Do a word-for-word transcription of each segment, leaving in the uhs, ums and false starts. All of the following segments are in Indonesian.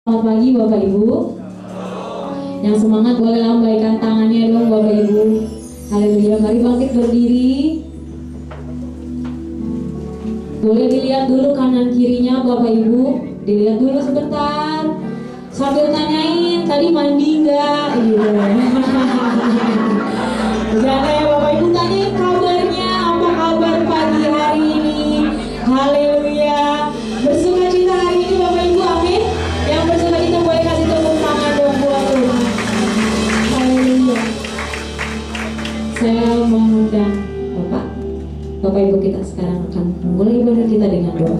Selamat pagi Bapak Ibu. Yang semangat boleh lambaikan tangannya dong Bapak Ibu. Haleluya, mari bangkit berdiri. Boleh dilihat dulu kanan kirinya Bapak Ibu. Dilihat dulu sebentar. Sambil tanyain, tadi mandi enggak? Iya. Jangan ya Bapak Ibu, tanyain kabarnya. Apa kabar pagi hari ini? Haleluya. Bersuka cita hari ini Bapak Ibu, amin. Yang bersuka cita boleh kasih tepuk tangan dong buat Tuhan. Haleluya. Saya mengundang Bapak Bapak Ibu kita sekarang akan memulai ibadah kita dengan doa.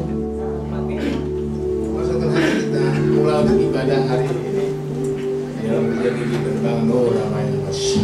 Masa terakhir kita mulai untuk ibadah hari ini yang menjadi tentang doa namanya.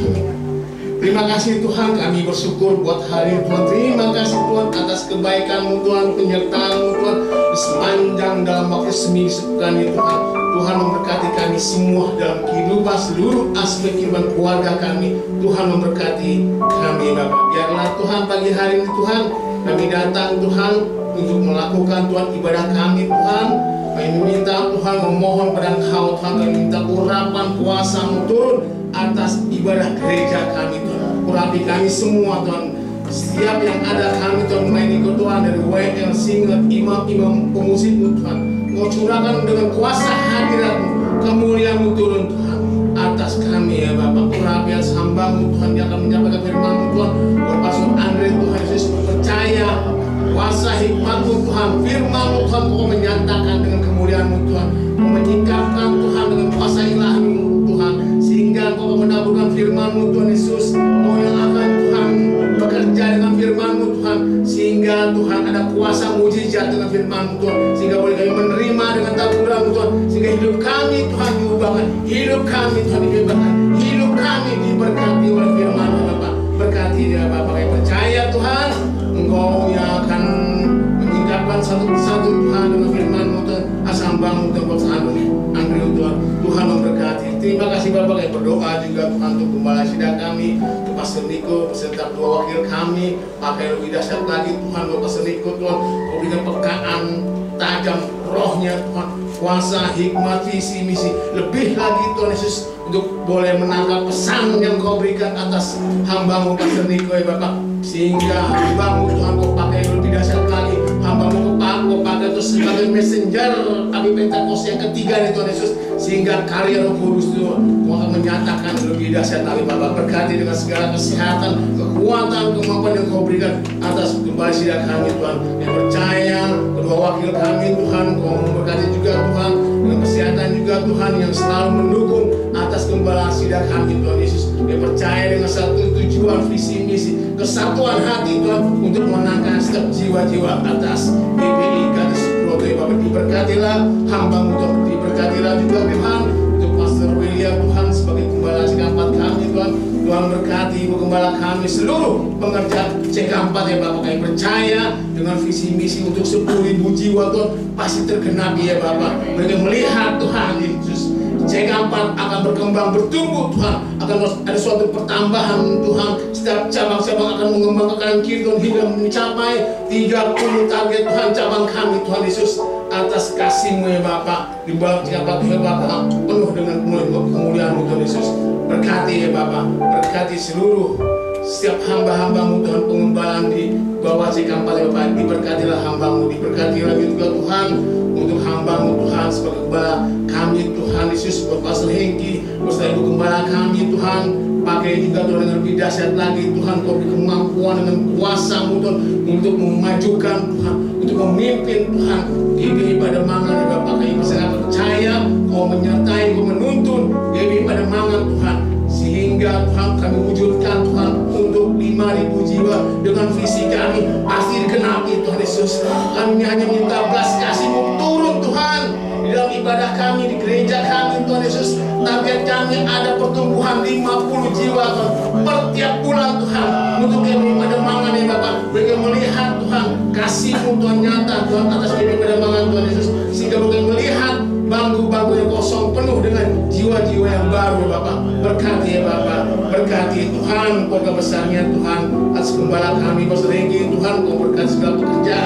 Terima kasih Tuhan, kami bersyukur buat hari ini Tuhan. Terima kasih Tuhan atas kebaikan-Mu Tuhan, penyertaan-Mu Tuhan di sepanjang dalam waktu seminggu sepekan ini Tuhan. Tuhan memberkati kami semua dalam kehidupan seluruh aspek kehidupan keluarga kami. Tuhan memberkati kami Bapak. Biarlah Tuhan pagi hari ini Tuhan kami datang Tuhan untuk melakukan Tuhan ibadah kami Tuhan. Kami meminta Tuhan, memohon pada Engkau Tuhan, kami minta urapan kuasa-Mu turun atas ibadah gereja kami Tuhan. Urapi kami semua Tuhan. Setiap yang ada kami Tuhan, main ikut Tuhan dari W L Single, imam-imam pemusik-Mu Tuhan. Kau curahkan dengan kuasa hadirat-Mu, kemuliaan-Mu turun Tuhan atas kami ya Bapak. Urapi atas hamba-Mu Tuhan yang akan menyampaikan firman-Mu Tuhan. Buat Pastor Andre Tuhan Yesus percaya kuasa hikmat-Mu Tuhan, firman-Mu Tuhan, Kau menyatakan dengan kemuliaan-Mu Tuhan, Kau menyingkapkan Tuhan dengan kuasa ilahi-Mu Tuhan, sehingga Kau menaburkan firman-Mu Tuhan Yesus, Kau yang akan Tuhan bekerja dengan firman-Mu Tuhan, sehingga Tuhan ada kuasa mujizat dengan firman-Mu Tuhan, sehingga boleh kami menerima dengan taburan-Mu Tuhan, sehingga hidup kami Tuhan diubahkan, hidup kami Tuhan dibebaskan, hidup kami diberkati oleh firman-Mu Bapak. Berkati dia Bapak, kami percaya Tuhan Engkau yang akan menyingkapkan satu persatu Tuhan dengan firman-Mu Tuhan. Asal bangun Tuhan bersama Andrew Tuhan. Tuhan memberkati. Terima kasih Bapak, kami berdoa juga Tuhan untuk gembala sidang kami, untuk Pastor Niko beserta dua wakil kami. Pakai lebih dahsyat lagi Tuhan buat Pastor Niko Tuhan. Kau berikan pekaan tajam rohnya Tuhan, kuasa, hikmat, visi, misi. Lebih lagi Tuhan Yesus untuk boleh menangkap pesan yang Kau berikan atas hamba-Mu Pastor Niko ya Bapak, sehingga hamba-Mu Tuhan Kau pakai lebih dahsyat lagi. Hamba-Mu Kau pakai, Kau pakai terus sebagai messenger Abi Pentakos yang ketiga nih Tuhan Yesus, sehingga karya Roh Kudus Tuhan Kau akan menyatakan lebih dahsyat lagi Bapak. Berkati dengan segala kesehatan, kekuatan, kemampuan yang Kau berikan atas kembali sidang kami Tuhan. Yang percaya kedua wakil kami Tuhan, Kau memberkati juga Tuhan dengan kesehatan juga Tuhan, yang selalu mendukung atas gembala sidang kami Tuhan Yesus. Yang percaya dengan satu tujuan, visi misi, kesatuan hati Tuhan untuk menangkan setiap jiwa-jiwa atas G P I Garis Broto ya Bapak. Diberkatilah hamba-Mu Tuhan, diberkatilah juga Tuhan untuk Pastor William Tuhan sebagai gembala C K empat kami Tuhan. Tuhan berkati Ibu Gembala kami seluruh pengerjaan C K empat ya Bapak. Kami percaya dengan visi misi untuk sepuluh ribu jiwa Tuhan pasti tergenapi ya Bapak. Mereka melihat Tuhan Yesus C K empat akan berkembang, bertumbuh Tuhan, akan ada suatu pertambahan Tuhan. Setiap cabang-cabang akan mengembang ke kanan kiri Tuhan hingga mencapai tiga puluh target Tuhan cabang kami Tuhan Yesus. Atas kasih-Mu ya Bapak, di bawah C K empat ya Bapak, penuh dengan kemuliaan-Mu Tuhan Yesus. Berkati ya Bapak, berkati seluruh setiap hamba-hamba-Mu Tuhan, pengembalaan di bawah C K empat ya Bapak. Diberkatilah hamba-Mu, diberkati lagi juga Tuhan untuk hamba-Mu Tuhan sebagai gembala kami Tuhan Yesus. Buat Pastor Hengki beserta Ibu Gembala kami Tuhan, pakai juga Tuhan dengan lebih dahsyat lagi Tuhan. Kau beri kemampuan dengan kuasa-Mu Tuhan untuk memajukan Tuhan, untuk memimpin Tuhan G B I pada mangan ya Bapak. Kami sangat percaya Kau menyertai, Kau menuntun G B I pada mangan Tuhan, sehingga Tuhan kami wujudkan Tuhan untuk lima ribu jiwa dengan visi kami pasti dikenapi Tuhan Yesus. Kami hanya minta belas kasih-Mu turun Tuhan di dalam ibadah kami, di gereja kami Tuhan Yesus. Target kami ada pertumbuhan lima puluh jiwa Tuhan per tiap bulan Tuhan untuk G B I pada mangan ya Bapak. Mereka melihat Tuhan kasih-Mu Tuhan nyata Tuhan atas G B I pada mangan Tuhan Yesus, sehingga mereka melihat bangku-bangku yang kosong penuh dengan jiwa-jiwa yang baru ya Bapak. Berkati ya Bapak, berkati Tuhan keluarga besarnya Tuhan, atas gembala kami Pastor Hengki Tuhan. Kau berkati segala pekerjaan,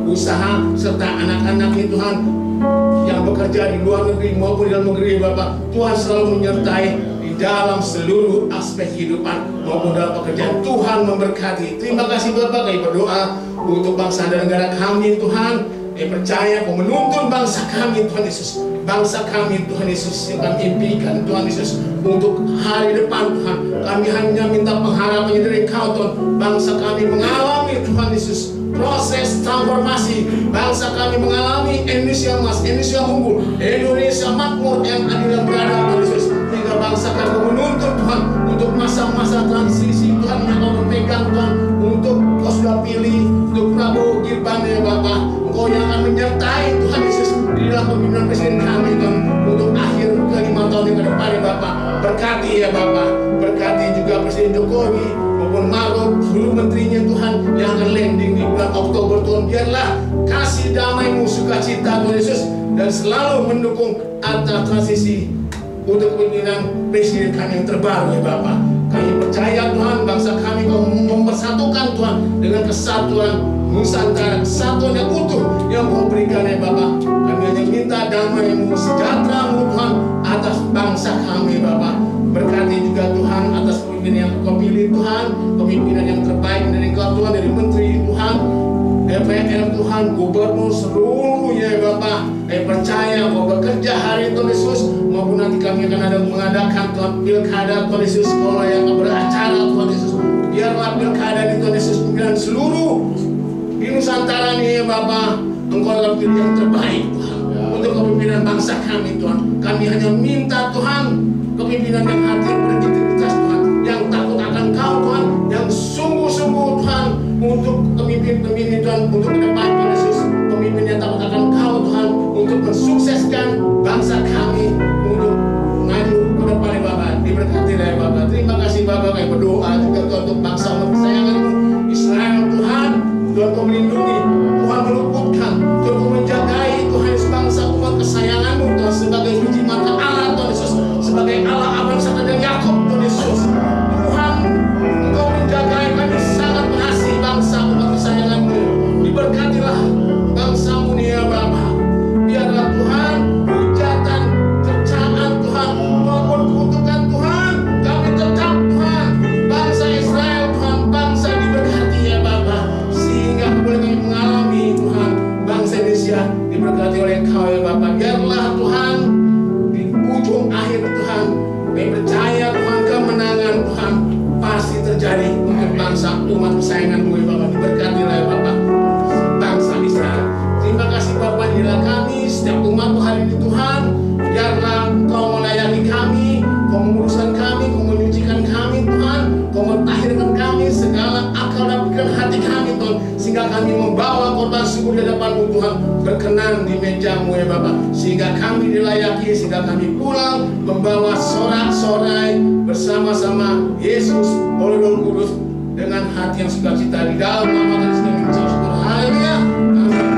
usaha, serta anak-anaknya Tuhan yang bekerja di luar negeri maupun di dalam negeri Bapak. Tuhan selalu menyertai di dalam seluruh aspek kehidupan maupun dalam pekerjaan. Tuhan memberkati. Terima kasih Bapak, kami berdoa untuk bangsa dan negara kami Tuhan. Kami percaya Kau menuntun bangsa kami Tuhan Yesus. Bangsa kami Tuhan Yesus yang kami impikan Tuhan Yesus untuk hari depan Tuhan. Kami hanya minta pengharapan dari Kau Tuhan. Bangsa kami mengalami Tuhan Yesus proses transformasi. Bangsa kami mengalami Indonesia emas, Indonesia unggul, Indonesia makmur yang adil dan beradab Tuhan Yesus. Sehingga bangsa kami menuntut Tuhan untuk masa-masa transisi Tuhan yang Kau memegang Tuhan. Untuk Kau sudah pilih untuk Prabowo Gibran ya Bapak. Engkau yang akan menyertai Tuhan Yesus di dalam pemimpinan Presiden kami Tuhan untuk akhir ke lima tahun yang ke depan ya Bapak. Berkati ya Bapak, berkati juga Presiden Jokowi maupun Maruf, seluruh menterinya Tuhan yang akan landing di bulan Oktober Tuhan. Biarlah kasih damai-Mu, sukacita Tuhan Yesus dan selalu mendukung atas transisi untuk kepemimpinan Presiden kami yang terbaru ya Bapak. Kami percaya Tuhan bangsa kami Kau mempersatukan Tuhan dengan kesatuan Nusantara, kesatuan yang utuh yang Kau berikan ya Bapak. Kami hanya minta damai-Mu, sejahtera-Mu Tuhan atas bangsa kami Bapak. Berkati juga Tuhan atas pemimpinan yang Kau pilih Tuhan, pemimpinan yang terbaik dari Kau Tuhan, dari Menteri Tuhan, D P R Tuhan, Gubernur seluruhnya ya Bapak. Kami percaya Kau bekerja hari Tuhan Yesus, maupun nanti kami akan ada mengadakan Tuhan pilkada Tuhan Yesus, sekolah yang beracara Tuhan Yesus. Biarlah pilkada di Tuhan Yesus pemilihan seluruh di Nusantara ini ya Bapak. Engkau adalah pilih yang terbaik Tuhan untuk kepemimpinan bangsa kami Tuhan. Kami hanya minta Tuhan kepemimpinan yang hati berintegritas Tuhan, yang takut akan Kau Tuhan, yang sungguh-sungguh Tuhan untuk pemimpin-pemimpin Tuhan untuk ke depan Tuhan Yesus. Pemimpin yang takut akan Kau Tuhan untuk mensukseskan bangsa kami untuk maju ke depan ya Bapak. Diberkati ya Bapak. Terima kasih Bapak. Kami berdoa juga Tuhan untuk bangsa umat kesayangan-Mu Israel Tuhan. Tuhan Kau melindungi, Tuhan meluputkan, Tuhan Kau menjagai Tuhan Yesus bangsa umat kesayangan-Mu Tuhan sebagai biji mata Allah Tuhan Yesus, sebagai Allah Abraham, Ishak dan Yakub Tuhan Yesus. Tuhan Engkau menjagai, kami sangat mengasihi bangsa umat kesayangan-Mu. Diberkatilah bangsa-Mu nih ya Bapak. Biarlah Tuhan hujatan, cercaan Tuhan maupun kutukan Tuhan, kami tetap Tuhan bangsa Israel Tuhan, bangsa diberkati ya Bapak. Sehingga boleh kami mengalami Tuhan bangsa Indonesia diberkati oleh Kau ya Bapak. Biarlah Tuhan di ujung akhir Tuhan, kami percaya Tuhan kemenangan Tuhan pasti terjadi untuk bangsa umat kesayangan-Mu ya Bapak. Diberkatilah ya Bapak bangsa Israel. Terima kasih Bapak, inilah kami setiap umat-Mu hari ini Tuhan. Biarlah Kau melayani kami, Kau menguruskan kami, Kau menyucikan kami Tuhan, Kau mentahirkan kami segala akal dan pikiran hati kami Tuhan, sehingga kami membawa korban syukur di hadapan-Mu Tuhan, berkenan di meja-Mu ya Bapak. Sehingga kami dilayaki, sehingga kami pulang membawa sorak-sorai bersama-sama Yesus oleh Roh Kudus dengan hati yang sukacita. Di dalam nama Tuhan Yesus kami mengucap syukur. Haleluya. Amin.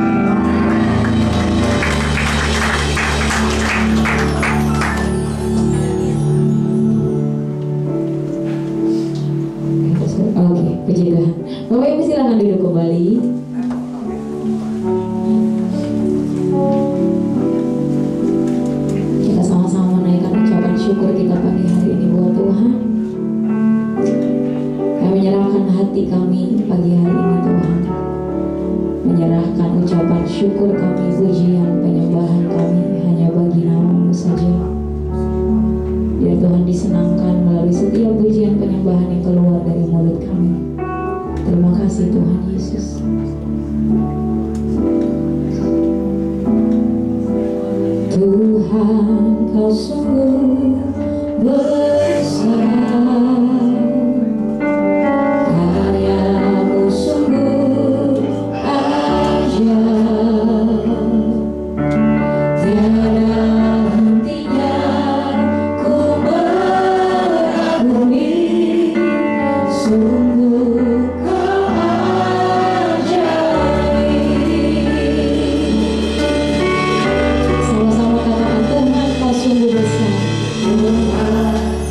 Oke, puji Tuhan. Bapak Ibu silakan duduk kembali. Kita sama-sama menaikkan ucapan syukur kita pagi hari ini buat Tuhan. Kami menyerahkan hati kami pagi hari ini Tuhan, menyerahkan ucapan syukur kami, pujian, penyembahan kami hanya bagi nama-Mu saja. Biar Tuhan disenangkan melalui setiap pujian penyembahan yang keluar dari mulut kami. Terima kasih Tuhan Yesus. Tuhan Kau sungguh besar, karya-Mu sungguh ajaib, tiada hentinya ku mengagumi, sungguh Kau ajaib. Sama-sama katakan, Tuhan Kau sungguh besar. Tuhan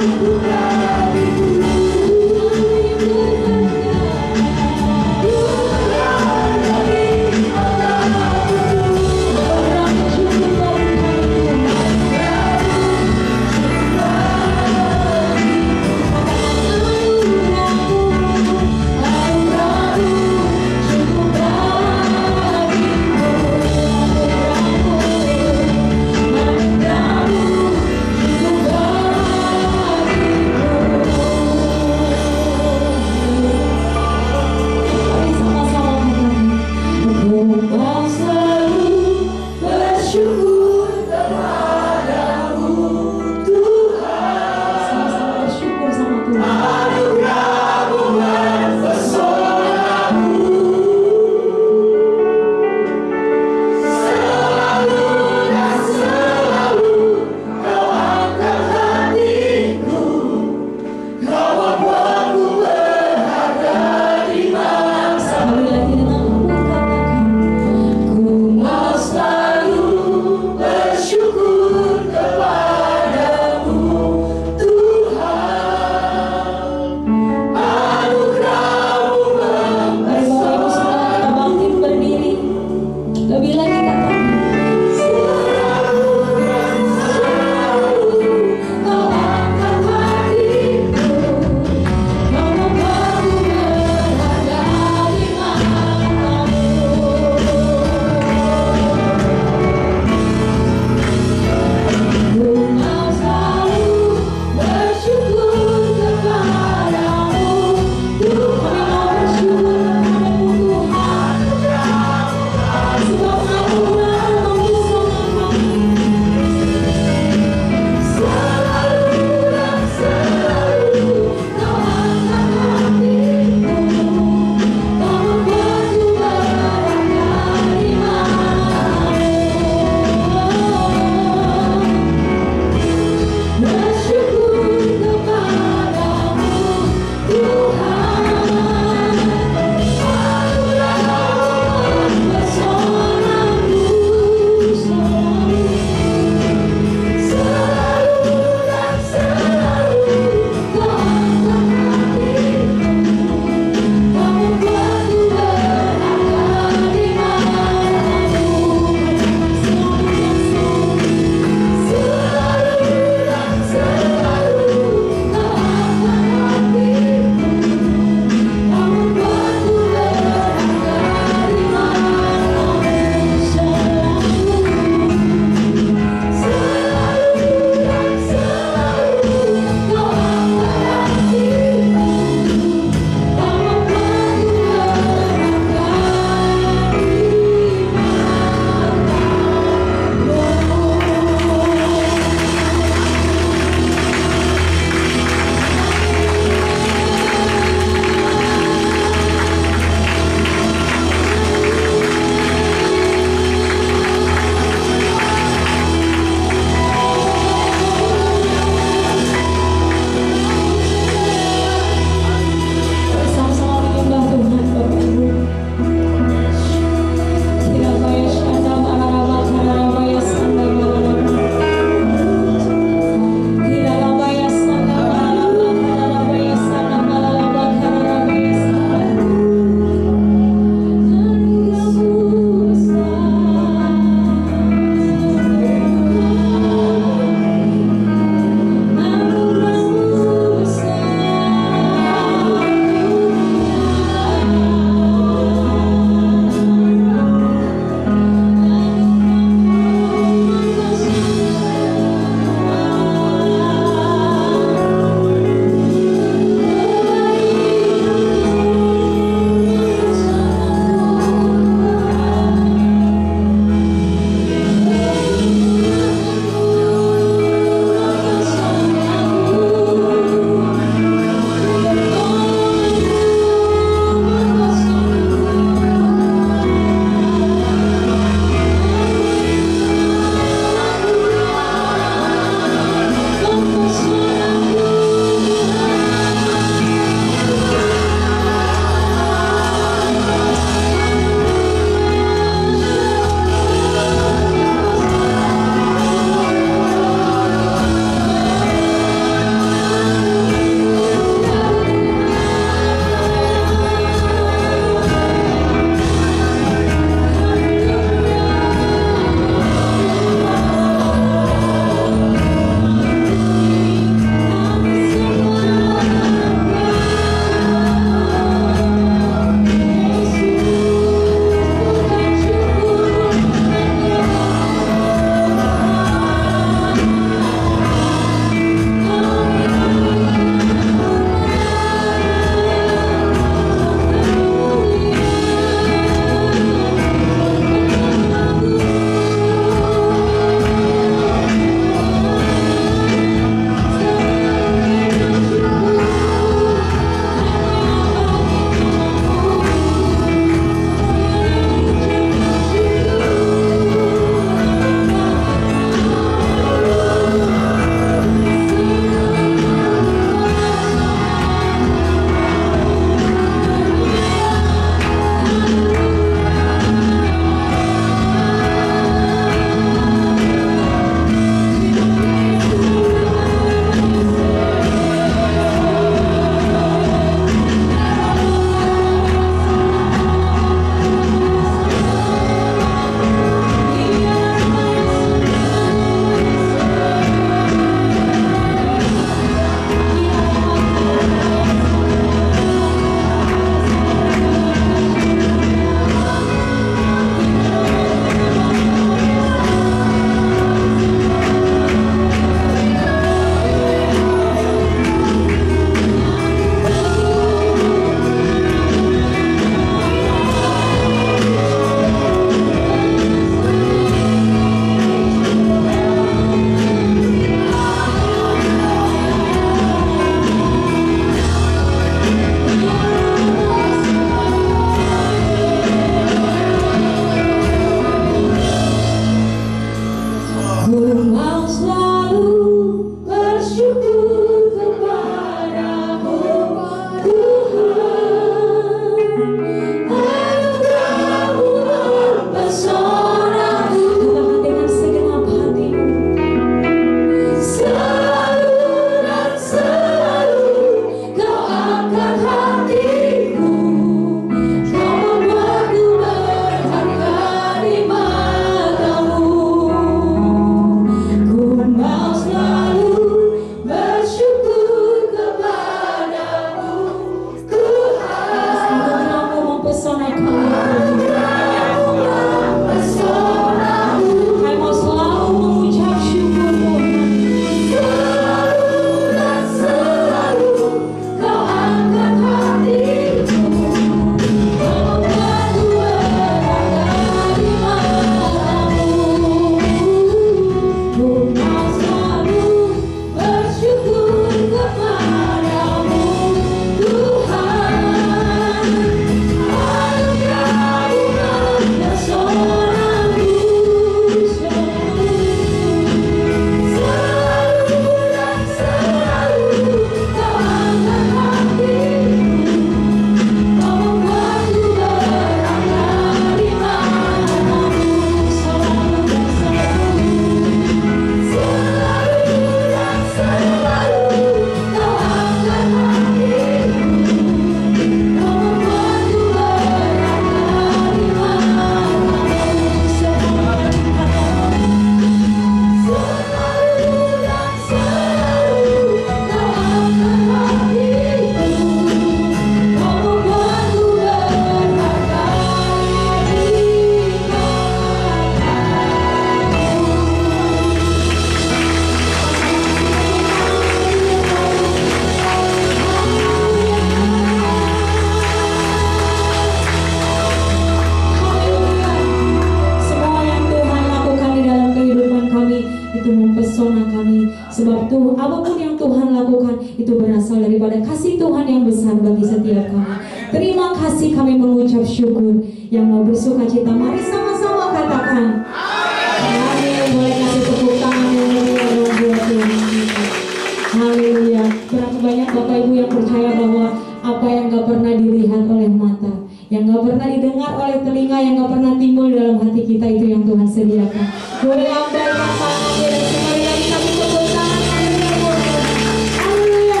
apapun yang Tuhan lakukan itu berasal daripada kasih Tuhan yang besar bagi setiap kami. Terima kasih, kami mengucap syukur. Yang mau bersuka cita, mari sama-sama katakan amin. Boleh kasih tepuk tangan yang meriah buat Tuhan kita. Haleluya. Berapa banyak Bapak Ibu yang percaya bahwa apa yang gak pernah dilihat oleh mata, yang gak pernah didengar oleh telinga, yang gak pernah timbul dalam hati kita, itu yang Tuhan sediakan. Boleh lambaikan tangannya dan sekali lagi kami tepuk tangan. Haleluya.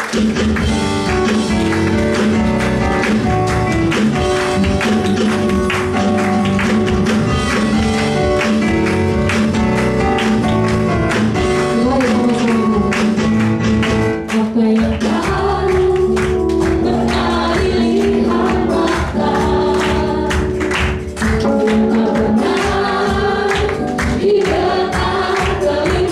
Mari sama-sama. Apa yang baru pernah dilihat mata, tak pernah didengar telinga.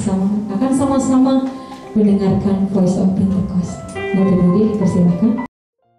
sama akan sama-sama mendengarkan Voice of Pentecost. Bapak Budi dipersilakan.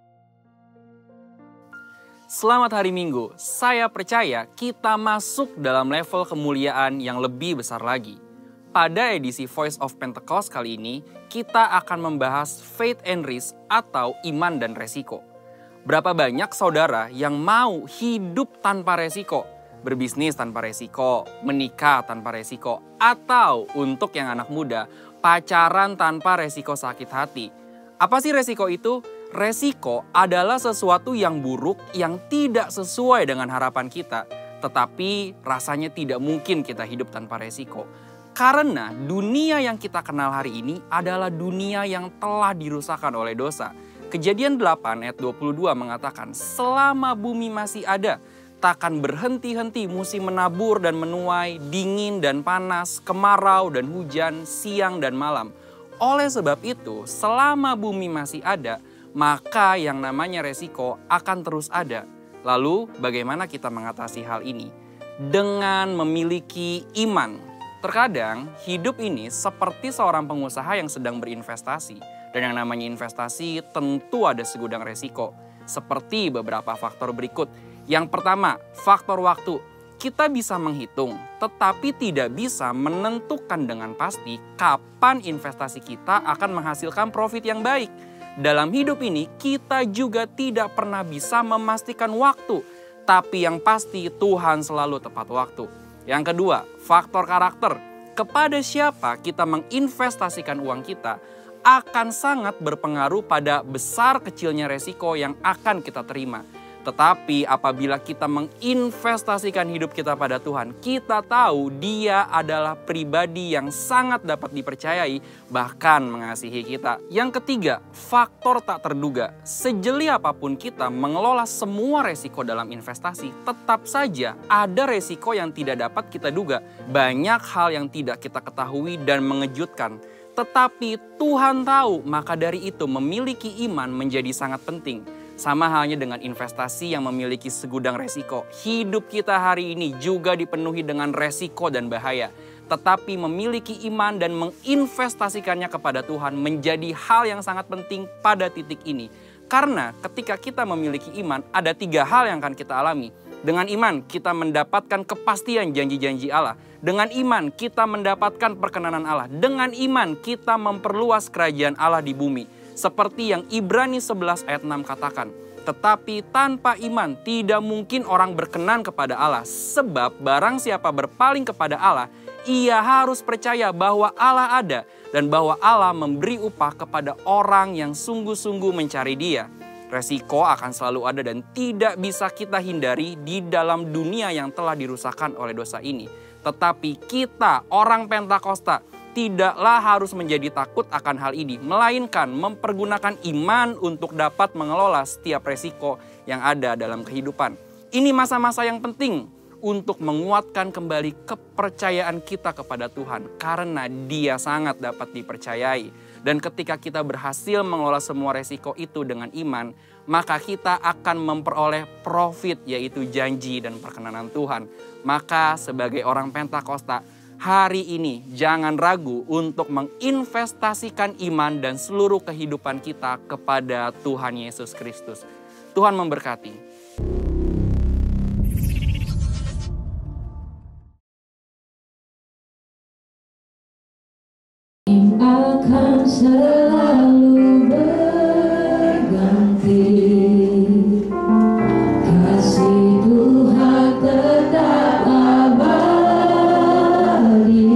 Selamat hari Minggu. Saya percaya kita masuk dalam level kemuliaan yang lebih besar lagi. Pada edisi Voice of Pentecost kali ini, kita akan membahas faith and risk atau iman dan resiko. Berapa banyak saudara yang mau hidup tanpa resiko? Berbisnis tanpa resiko, menikah tanpa resiko, atau untuk yang anak muda, pacaran tanpa resiko sakit hati. Apa sih resiko itu? Resiko adalah sesuatu yang buruk yang tidak sesuai dengan harapan kita, tetapi rasanya tidak mungkin kita hidup tanpa resiko. Karena dunia yang kita kenal hari ini adalah dunia yang telah dirusakkan oleh dosa. Kejadian delapan ayat dua puluh dua mengatakan, selama bumi masih ada, takkan berhenti-henti musim menabur dan menuai, dingin dan panas, kemarau dan hujan, siang dan malam. Oleh sebab itu, selama bumi masih ada, maka yang namanya resiko akan terus ada. Lalu, bagaimana kita mengatasi hal ini? Dengan memiliki iman. Terkadang, hidup ini seperti seorang pengusaha yang sedang berinvestasi. Dan yang namanya investasi tentu ada segudang resiko. Seperti beberapa faktor berikut. Yang pertama, faktor waktu. Kita bisa menghitung, tetapi tidak bisa menentukan dengan pasti kapan investasi kita akan menghasilkan profit yang baik. Dalam hidup ini, kita juga tidak pernah bisa memastikan waktu, tapi yang pasti Tuhan selalu tepat waktu. Yang kedua, faktor karakter. Kepada siapa kita menginvestasikan uang kita akan sangat berpengaruh pada besar kecilnya resiko yang akan kita terima. Tetapi apabila kita menginvestasikan hidup kita pada Tuhan, kita tahu Dia adalah pribadi yang sangat dapat dipercayai, bahkan mengasihi kita. Yang ketiga, faktor tak terduga. Sejeli apapun kita mengelola semua resiko dalam investasi, tetap saja ada resiko yang tidak dapat kita duga. Banyak hal yang tidak kita ketahui dan mengejutkan. Tetapi Tuhan tahu, maka dari itu memiliki iman menjadi sangat penting. Sama halnya dengan investasi yang memiliki segudang resiko. Hidup kita hari ini juga dipenuhi dengan resiko dan bahaya. Tetapi memiliki iman dan menginvestasikannya kepada Tuhan menjadi hal yang sangat penting pada titik ini. Karena ketika kita memiliki iman, ada tiga hal yang akan kita alami. Dengan iman, kita mendapatkan kepastian janji-janji Allah. Dengan iman, kita mendapatkan perkenanan Allah. Dengan iman, kita memperluas kerajaan Allah di bumi. Seperti yang Ibrani sebelas ayat enam katakan. Tetapi tanpa iman tidak mungkin orang berkenan kepada Allah. Sebab barang siapa berpaling kepada Allah, ia harus percaya bahwa Allah ada. Dan bahwa Allah memberi upah kepada orang yang sungguh-sungguh mencari Dia. Resiko akan selalu ada dan tidak bisa kita hindari di dalam dunia yang telah dirusakkan oleh dosa ini. Tetapi kita, orang Pentakosta, tidaklah harus menjadi takut akan hal ini, melainkan mempergunakan iman untuk dapat mengelola setiap resiko yang ada dalam kehidupan. Ini masa-masa yang penting untuk menguatkan kembali kepercayaan kita kepada Tuhan, karena Dia sangat dapat dipercayai. Dan ketika kita berhasil mengelola semua resiko itu dengan iman, maka kita akan memperoleh profit, yaitu janji dan perkenanan Tuhan. Maka sebagai orang Pentakosta, hari ini jangan ragu untuk menginvestasikan iman dan seluruh kehidupan kita kepada Tuhan Yesus Kristus. Tuhan memberkati. Akan selalu berganti, kasih Tuhan tetap abadi,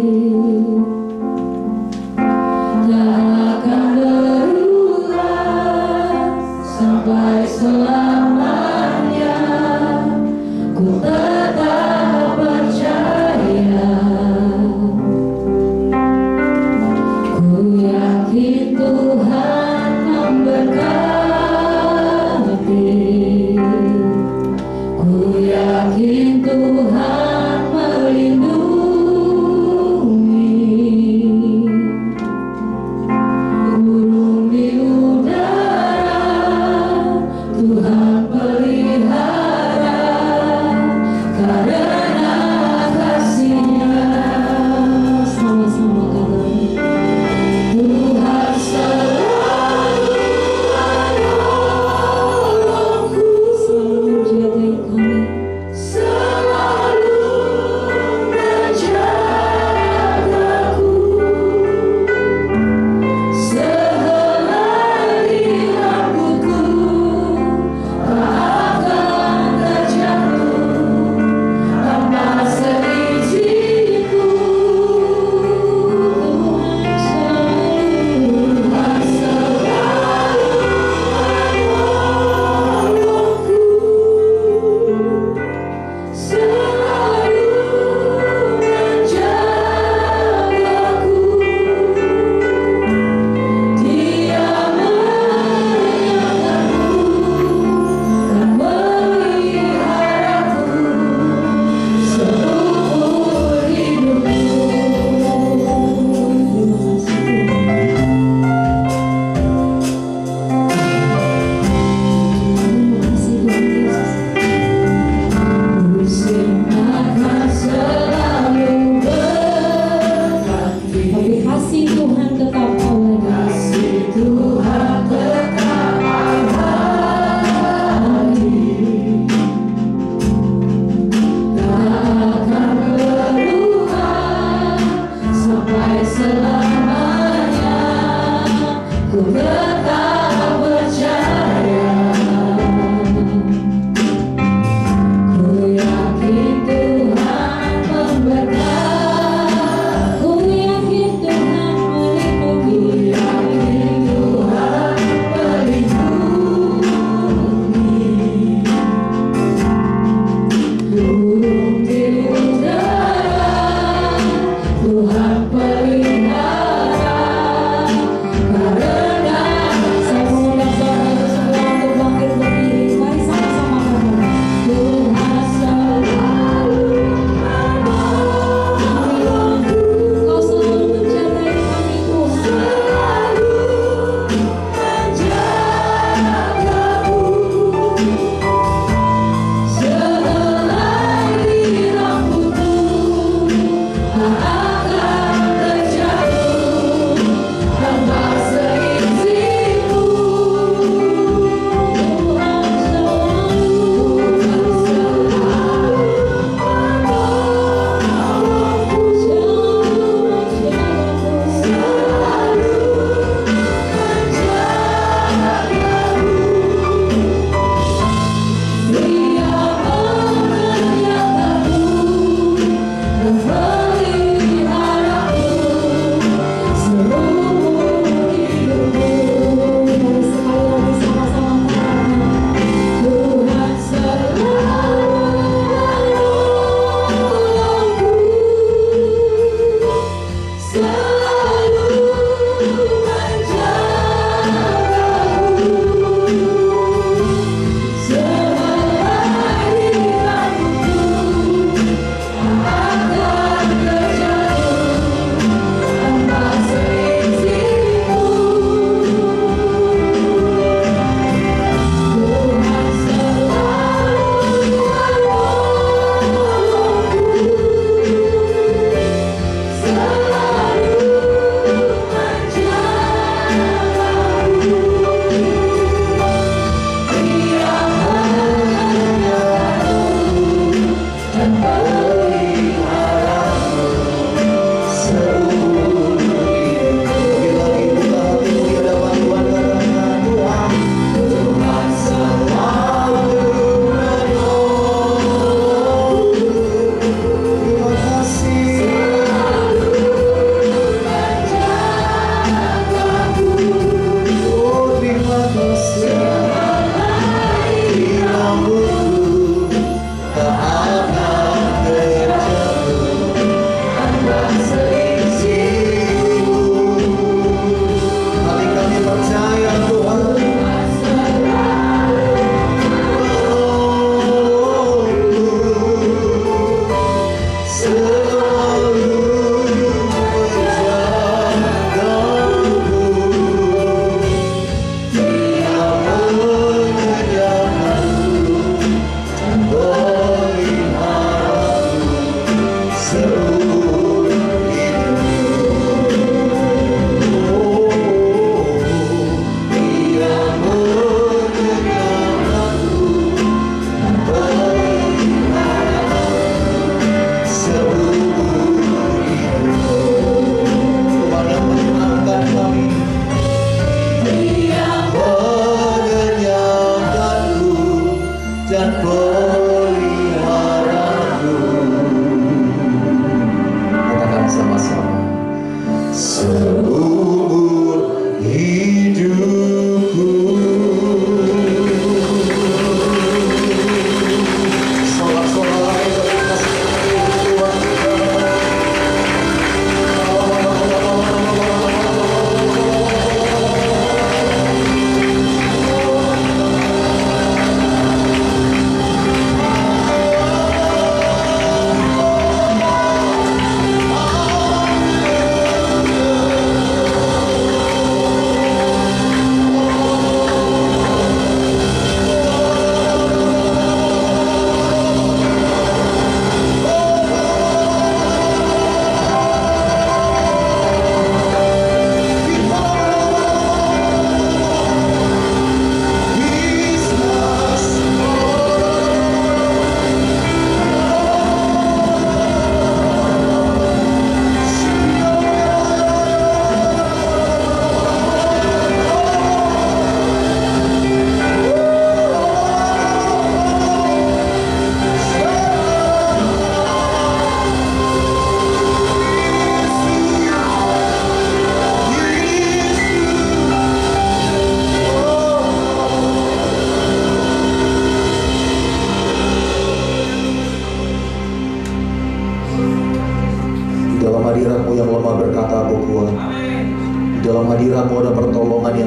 tak akan berulang sampai selamanya. Ku tetap percaya, ku yakin Tuhan memberkati, ku yakin Tuhan melindungi. Burung di udara Tuhan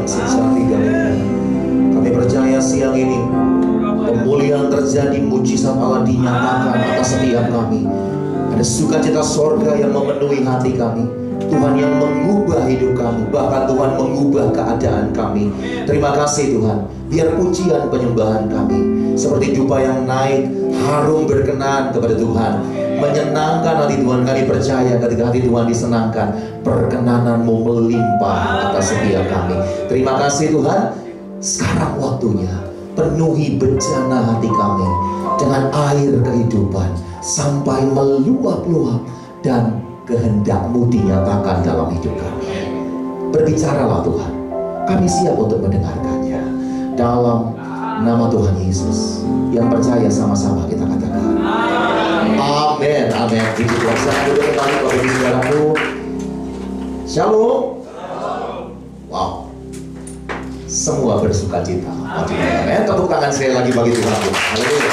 sebesar tiga minggu. Kami percaya siang ini pemulihan terjadi, mujizat Allah dinyatakan atas setiap kami. Ada sukacita sorga yang memenuhi hati kami. Tuhan yang mengubah hidup kami, bahkan Tuhan mengubah keadaan kami. Terima kasih Tuhan. Biar pujian penyembahan kami seperti dupa yang naik, harum berkenan kepada Tuhan, menyenangkan hati Tuhan. Kami percaya ketika hati Tuhan disenangkan, perkenanan-Mu melimpah atas setiap kami. Terima kasih Tuhan. Sekarang waktunya penuhi bejana hati kami dengan air kehidupan sampai meluap-luap dan kehendak-Mu dinyatakan dalam hidup kami. Berbicaralah Tuhan, kami siap untuk mendengarkannya. Dalam nama Tuhan Yesus, yang percaya sama-sama kita katakan amin, amin. Puji Tuhan. Saya duduk kembali Bapak Ibu Saudaraku. Shalom. Wow, semua bersuka cita. Amin. Tepuk tangan sekali lagi bagi Tuhan. Haleluya.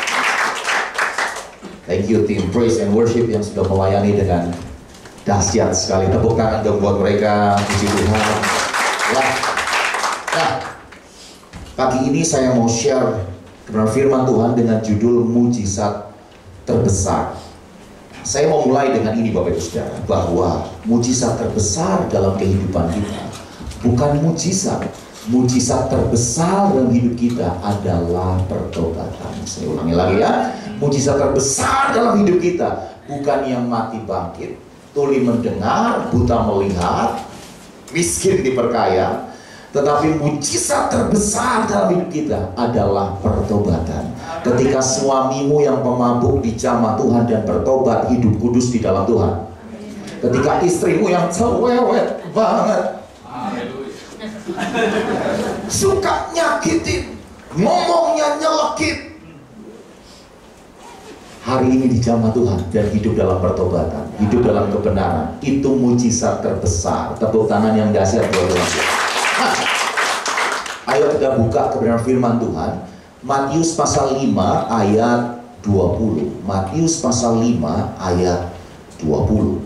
Thank you tim Praise and Worship yang sudah melayani dengan dahsyat sekali. Tepuk tangan dong buat mereka. Puji Tuhan. Wah. Nah, pagi ini saya mau share kebenaran firman Tuhan dengan judul mujizat terbesar. Saya mau mulai dengan ini Bapak Ibu Saudara, bahwa mujizat terbesar dalam kehidupan kita bukan mujizat. Mujizat terbesar dalam hidup kita adalah pertobatan. Saya ulangi lagi ya. Mujizat terbesar dalam hidup kita bukan yang mati bangkit, tuli mendengar, buta melihat, miskin diperkaya. Tetapi mujizat terbesar dalam hidup kita adalah pertobatan. Ketika suamimu yang pemabuk dijamah Tuhan dan bertobat, hidup kudus di dalam Tuhan. Ketika istrimu yang cewek banget, suka nyakitin, ngomongnya nyelekit, hari ini dijamah Tuhan dan hidup dalam pertobatan, hidup dalam kebenaran. Itu mujizat terbesar. Tepuk tangan yang dahsyat buat Tuhan. Nah, ayo kita buka kebenaran firman Tuhan. Matius pasal lima ayat dua puluh. Matius pasal lima ayat dua puluh.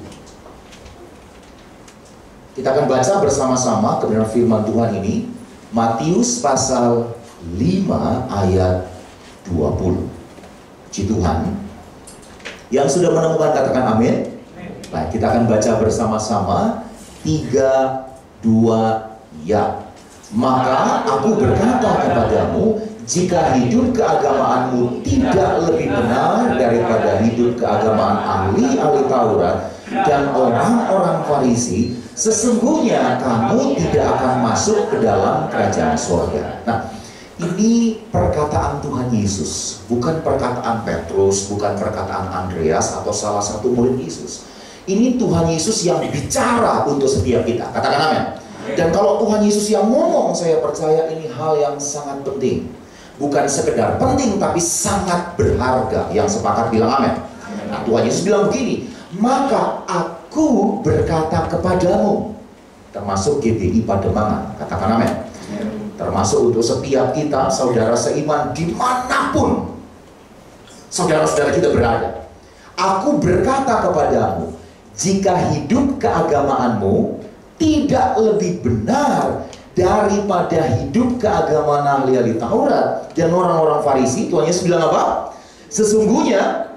Kita akan baca bersama-sama kebenaran firman Tuhan ini. Matius pasal lima ayat dua puluh. Puji Tuhan. Yang sudah menemukan katakan amin. Baik, kita akan baca bersama-sama. Tiga, dua, ya. Maka aku berkata kepadamu, jika hidup keagamaanmu tidak lebih benar daripada hidup keagamaan ahli-ahli Taurat dan orang-orang Farisi, sesungguhnya kamu tidak akan masuk ke dalam kerajaan surga. Nah, ini perkataan Tuhan Yesus, bukan perkataan Petrus, bukan perkataan Andreas atau salah satu murid Yesus. Ini Tuhan Yesus yang bicara untuk setiap kita. Katakan amin. Dan kalau Tuhan Yesus yang ngomong, saya percaya ini hal yang sangat penting. Bukan sekedar penting, tapi sangat berharga. Yang sepakat bilang amin. Nah, Tuhan Yesus bilang begini, maka aku berkata kepadamu, termasuk G B I Pademangan, katakan amin. Termasuk untuk setiap kita, saudara seiman, dimanapun saudara-saudara kita berada. Aku berkata kepadamu, jika hidup keagamaanmu tidak lebih benar daripada hidup keagamaan ahli-ahli Taurat dan orang-orang Farisi, Tuhan Yesus bilang apa? Sesungguhnya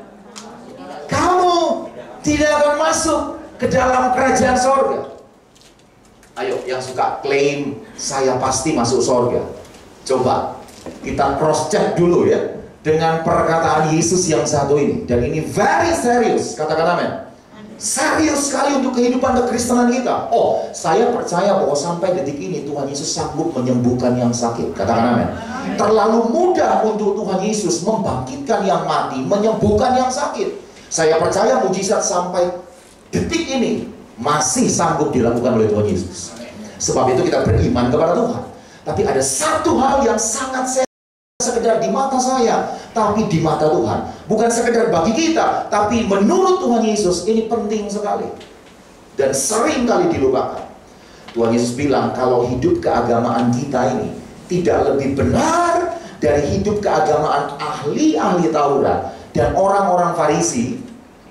kamu tidak akan masuk ke dalam kerajaan sorga. Ayo, yang suka klaim saya pasti masuk sorga, coba kita cross check dulu ya dengan perkataan Yesus yang satu ini. Dan ini very serius, katakan amin. Serius sekali untuk kehidupan kekristenan kita. Oh, saya percaya bahwa sampai detik ini Tuhan Yesus sanggup menyembuhkan yang sakit. Katakan amin. Terlalu mudah untuk Tuhan Yesus membangkitkan yang mati, menyembuhkan yang sakit. Saya percaya mujizat sampai detik ini masih sanggup dilakukan oleh Tuhan Yesus. Sebab itu kita beriman kepada Tuhan. Tapi ada satu hal yang sangat serius, sekedar di mata saya, tapi di mata Tuhan. Bukan sekedar bagi kita, tapi menurut Tuhan Yesus ini penting sekali dan sering kali dilupakan. Tuhan Yesus bilang kalau hidup keagamaan kita ini tidak lebih benar dari hidup keagamaan ahli-ahli Taurat dan orang-orang Farisi,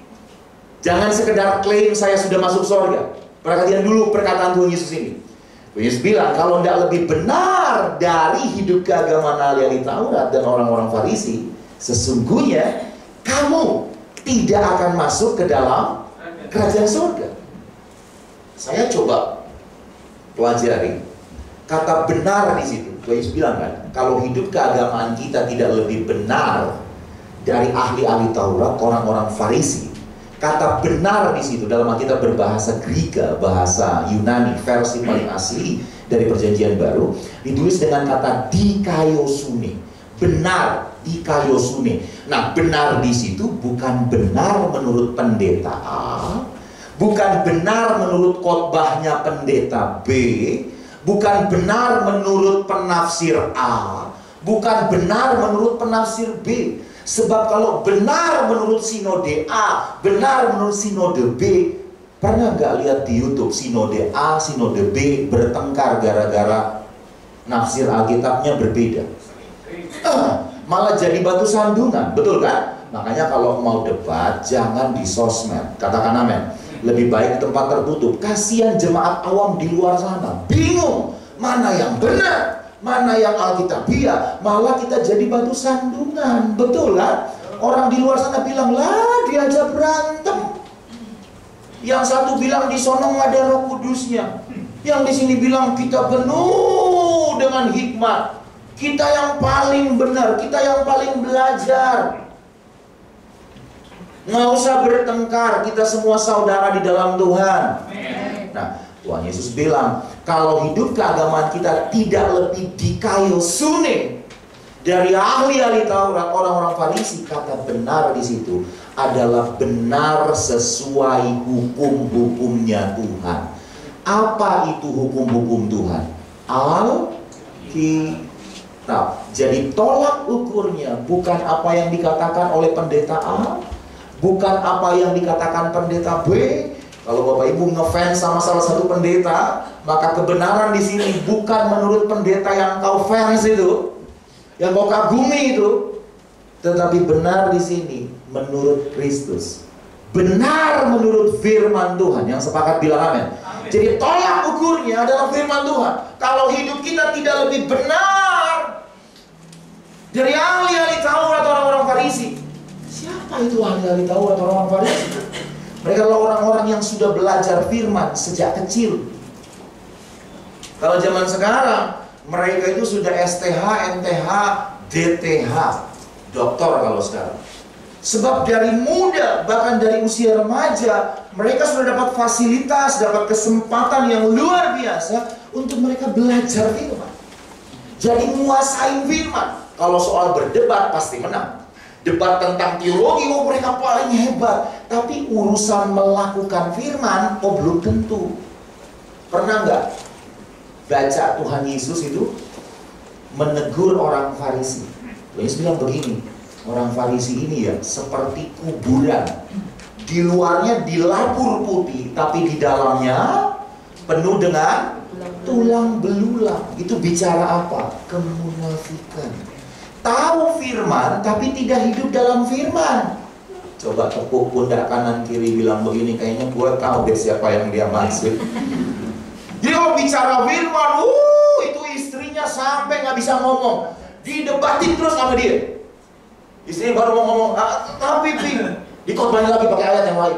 jangan sekedar klaim saya sudah masuk surga. Perhatikan dulu perkataan Tuhan Yesus ini. Yesus bilang, kalau tidak lebih benar dari hidup keagamaan ahli-ahli Taurat dan orang-orang Farisi, sesungguhnya kamu tidak akan masuk ke dalam kerajaan surga. Saya coba pelajari kata benar di situ. Yesus bilang kan, kalau hidup keagamaan kita tidak lebih benar dari ahli-ahli Taurat, orang-orang Farisi. Kata benar di situ dalam Alkitab berbahasa Greka, bahasa Yunani, versi paling asli dari Perjanjian Baru, ditulis dengan kata dikaiosune. Benar, dikaiosune. Nah, benar di situ bukan benar menurut pendeta A, bukan benar menurut khotbahnya pendeta B, bukan benar menurut penafsir A, bukan benar menurut penafsir B. Sebab kalau benar menurut sinode A, benar menurut sinode B, pernah nggak lihat di YouTube sinode A, sinode B bertengkar gara-gara nafsir Alkitabnya berbeda? Ah, malah jadi batu sandungan, betul kan? Makanya kalau mau debat jangan di sosmed, katakan amin. Lebih baik di tempat tertutup. Kasihan jemaat awam di luar sana, bingung mana yang benar, mana yang Alkitabiah, malah kita jadi batu sandungan, betul kan? Orang di luar sana bilang, lah diajak berantem. Yang satu bilang di sono ada Roh Kudusnya, yang di sini bilang kita penuh dengan hikmat, kita yang paling benar, kita yang paling belajar. Nggak usah bertengkar, kita semua saudara di dalam Tuhan. Nah, Tuhan Yesus bilang, kalau hidup keagamaan kita tidak lebih dikaiosune dari ahli-ahli Taurat, orang-orang Farisi, kata benar di situ adalah benar sesuai hukum-hukumnya Tuhan. Apa itu hukum-hukum Tuhan? Alkitab. Jadi tolak ukurnya bukan apa yang dikatakan oleh pendeta A, bukan apa yang dikatakan pendeta B. Kalau Bapak Ibu ngefans sama salah satu pendeta, maka kebenaran di sini bukan menurut pendeta yang kau fans itu, yang kau kagumi itu, tetapi benar di sini menurut Kristus. Benar menurut firman Tuhan. Yang sepakat bilang amin. Jadi tolak ukurnya adalah firman Tuhan. Kalau hidup kita tidak lebih benar dari ahli-ahli Taurat, orang-orang Farisi. Siapa itu ahli-ahli Taurat, orang-orang Farisi? Mereka adalah orang-orang yang sudah belajar firman sejak kecil. Kalau zaman sekarang, mereka itu sudah S T H, M T H, D T H, doktor kalau sekarang. Sebab dari muda, bahkan dari usia remaja, mereka sudah dapat fasilitas, dapat kesempatan yang luar biasa untuk mereka belajar firman. Jadi menguasai firman. Kalau soal berdebat pasti menang. Debat tentang teologi, oh mereka paling hebat. Tapi urusan melakukan firman, oh belum tentu. Pernah nggak baca Tuhan Yesus itu menegur orang Farisi? Yesus bilang begini, orang Farisi ini ya seperti kuburan. Di luarnya dilapur putih, tapi di dalamnya penuh dengan tulang belulang. Itu bicara apa? Kemunafikan. Tahu firman, tapi tidak hidup dalam firman. Coba tepuk pundak kanan kiri bilang begini, kayaknya gue tahu deh siapa yang dia maksud. Dia kalau bicara firman, uh, itu istrinya sampai nggak bisa ngomong, didebatin terus sama dia. Istrinya baru mau ngomong, ah, tapi ping, dikotbahin lagi pakai ayat yang lain.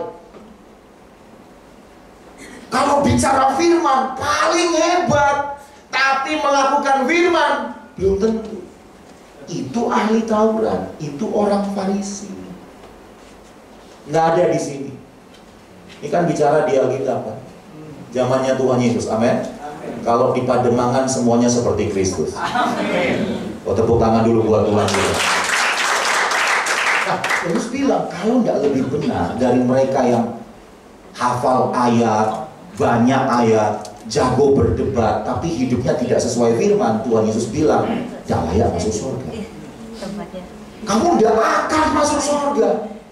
Kalau bicara firman paling hebat, tapi melakukan firman belum tentu. Itu ahli Taurat, itu orang Farisi. Nggak ada di sini. Ini kan bicara di Alkitab kan? Zamannya Tuhan Yesus, amin. Kalau di Pademangan semuanya seperti Kristus. Amin. Oh, tepuk tangan dulu buat Tuhan Yesus. Nah, terus bilang kalau nggak lebih benar dari mereka yang hafal ayat, banyak ayat, jago berdebat, tapi hidupnya tidak sesuai firman, Tuhan Yesus bilang, jangan layak masuk surga. Kamu tidak akan masuk surga.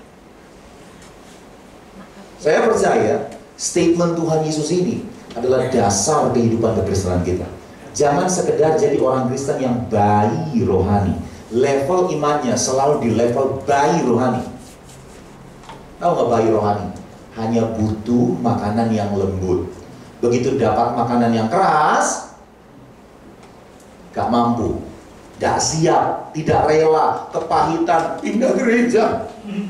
Saya percaya statement Tuhan Yesus ini adalah dasar kehidupan kekristenan kita. Jangan sekedar jadi orang Kristen yang bayi rohani. Level imannya selalu di level bayi rohani. Tahu nggak bayi rohani? Hanya butuh makanan yang lembut. Begitu dapat makanan yang keras, gak mampu, gak siap, tidak rela, kepahitan, pindah gereja.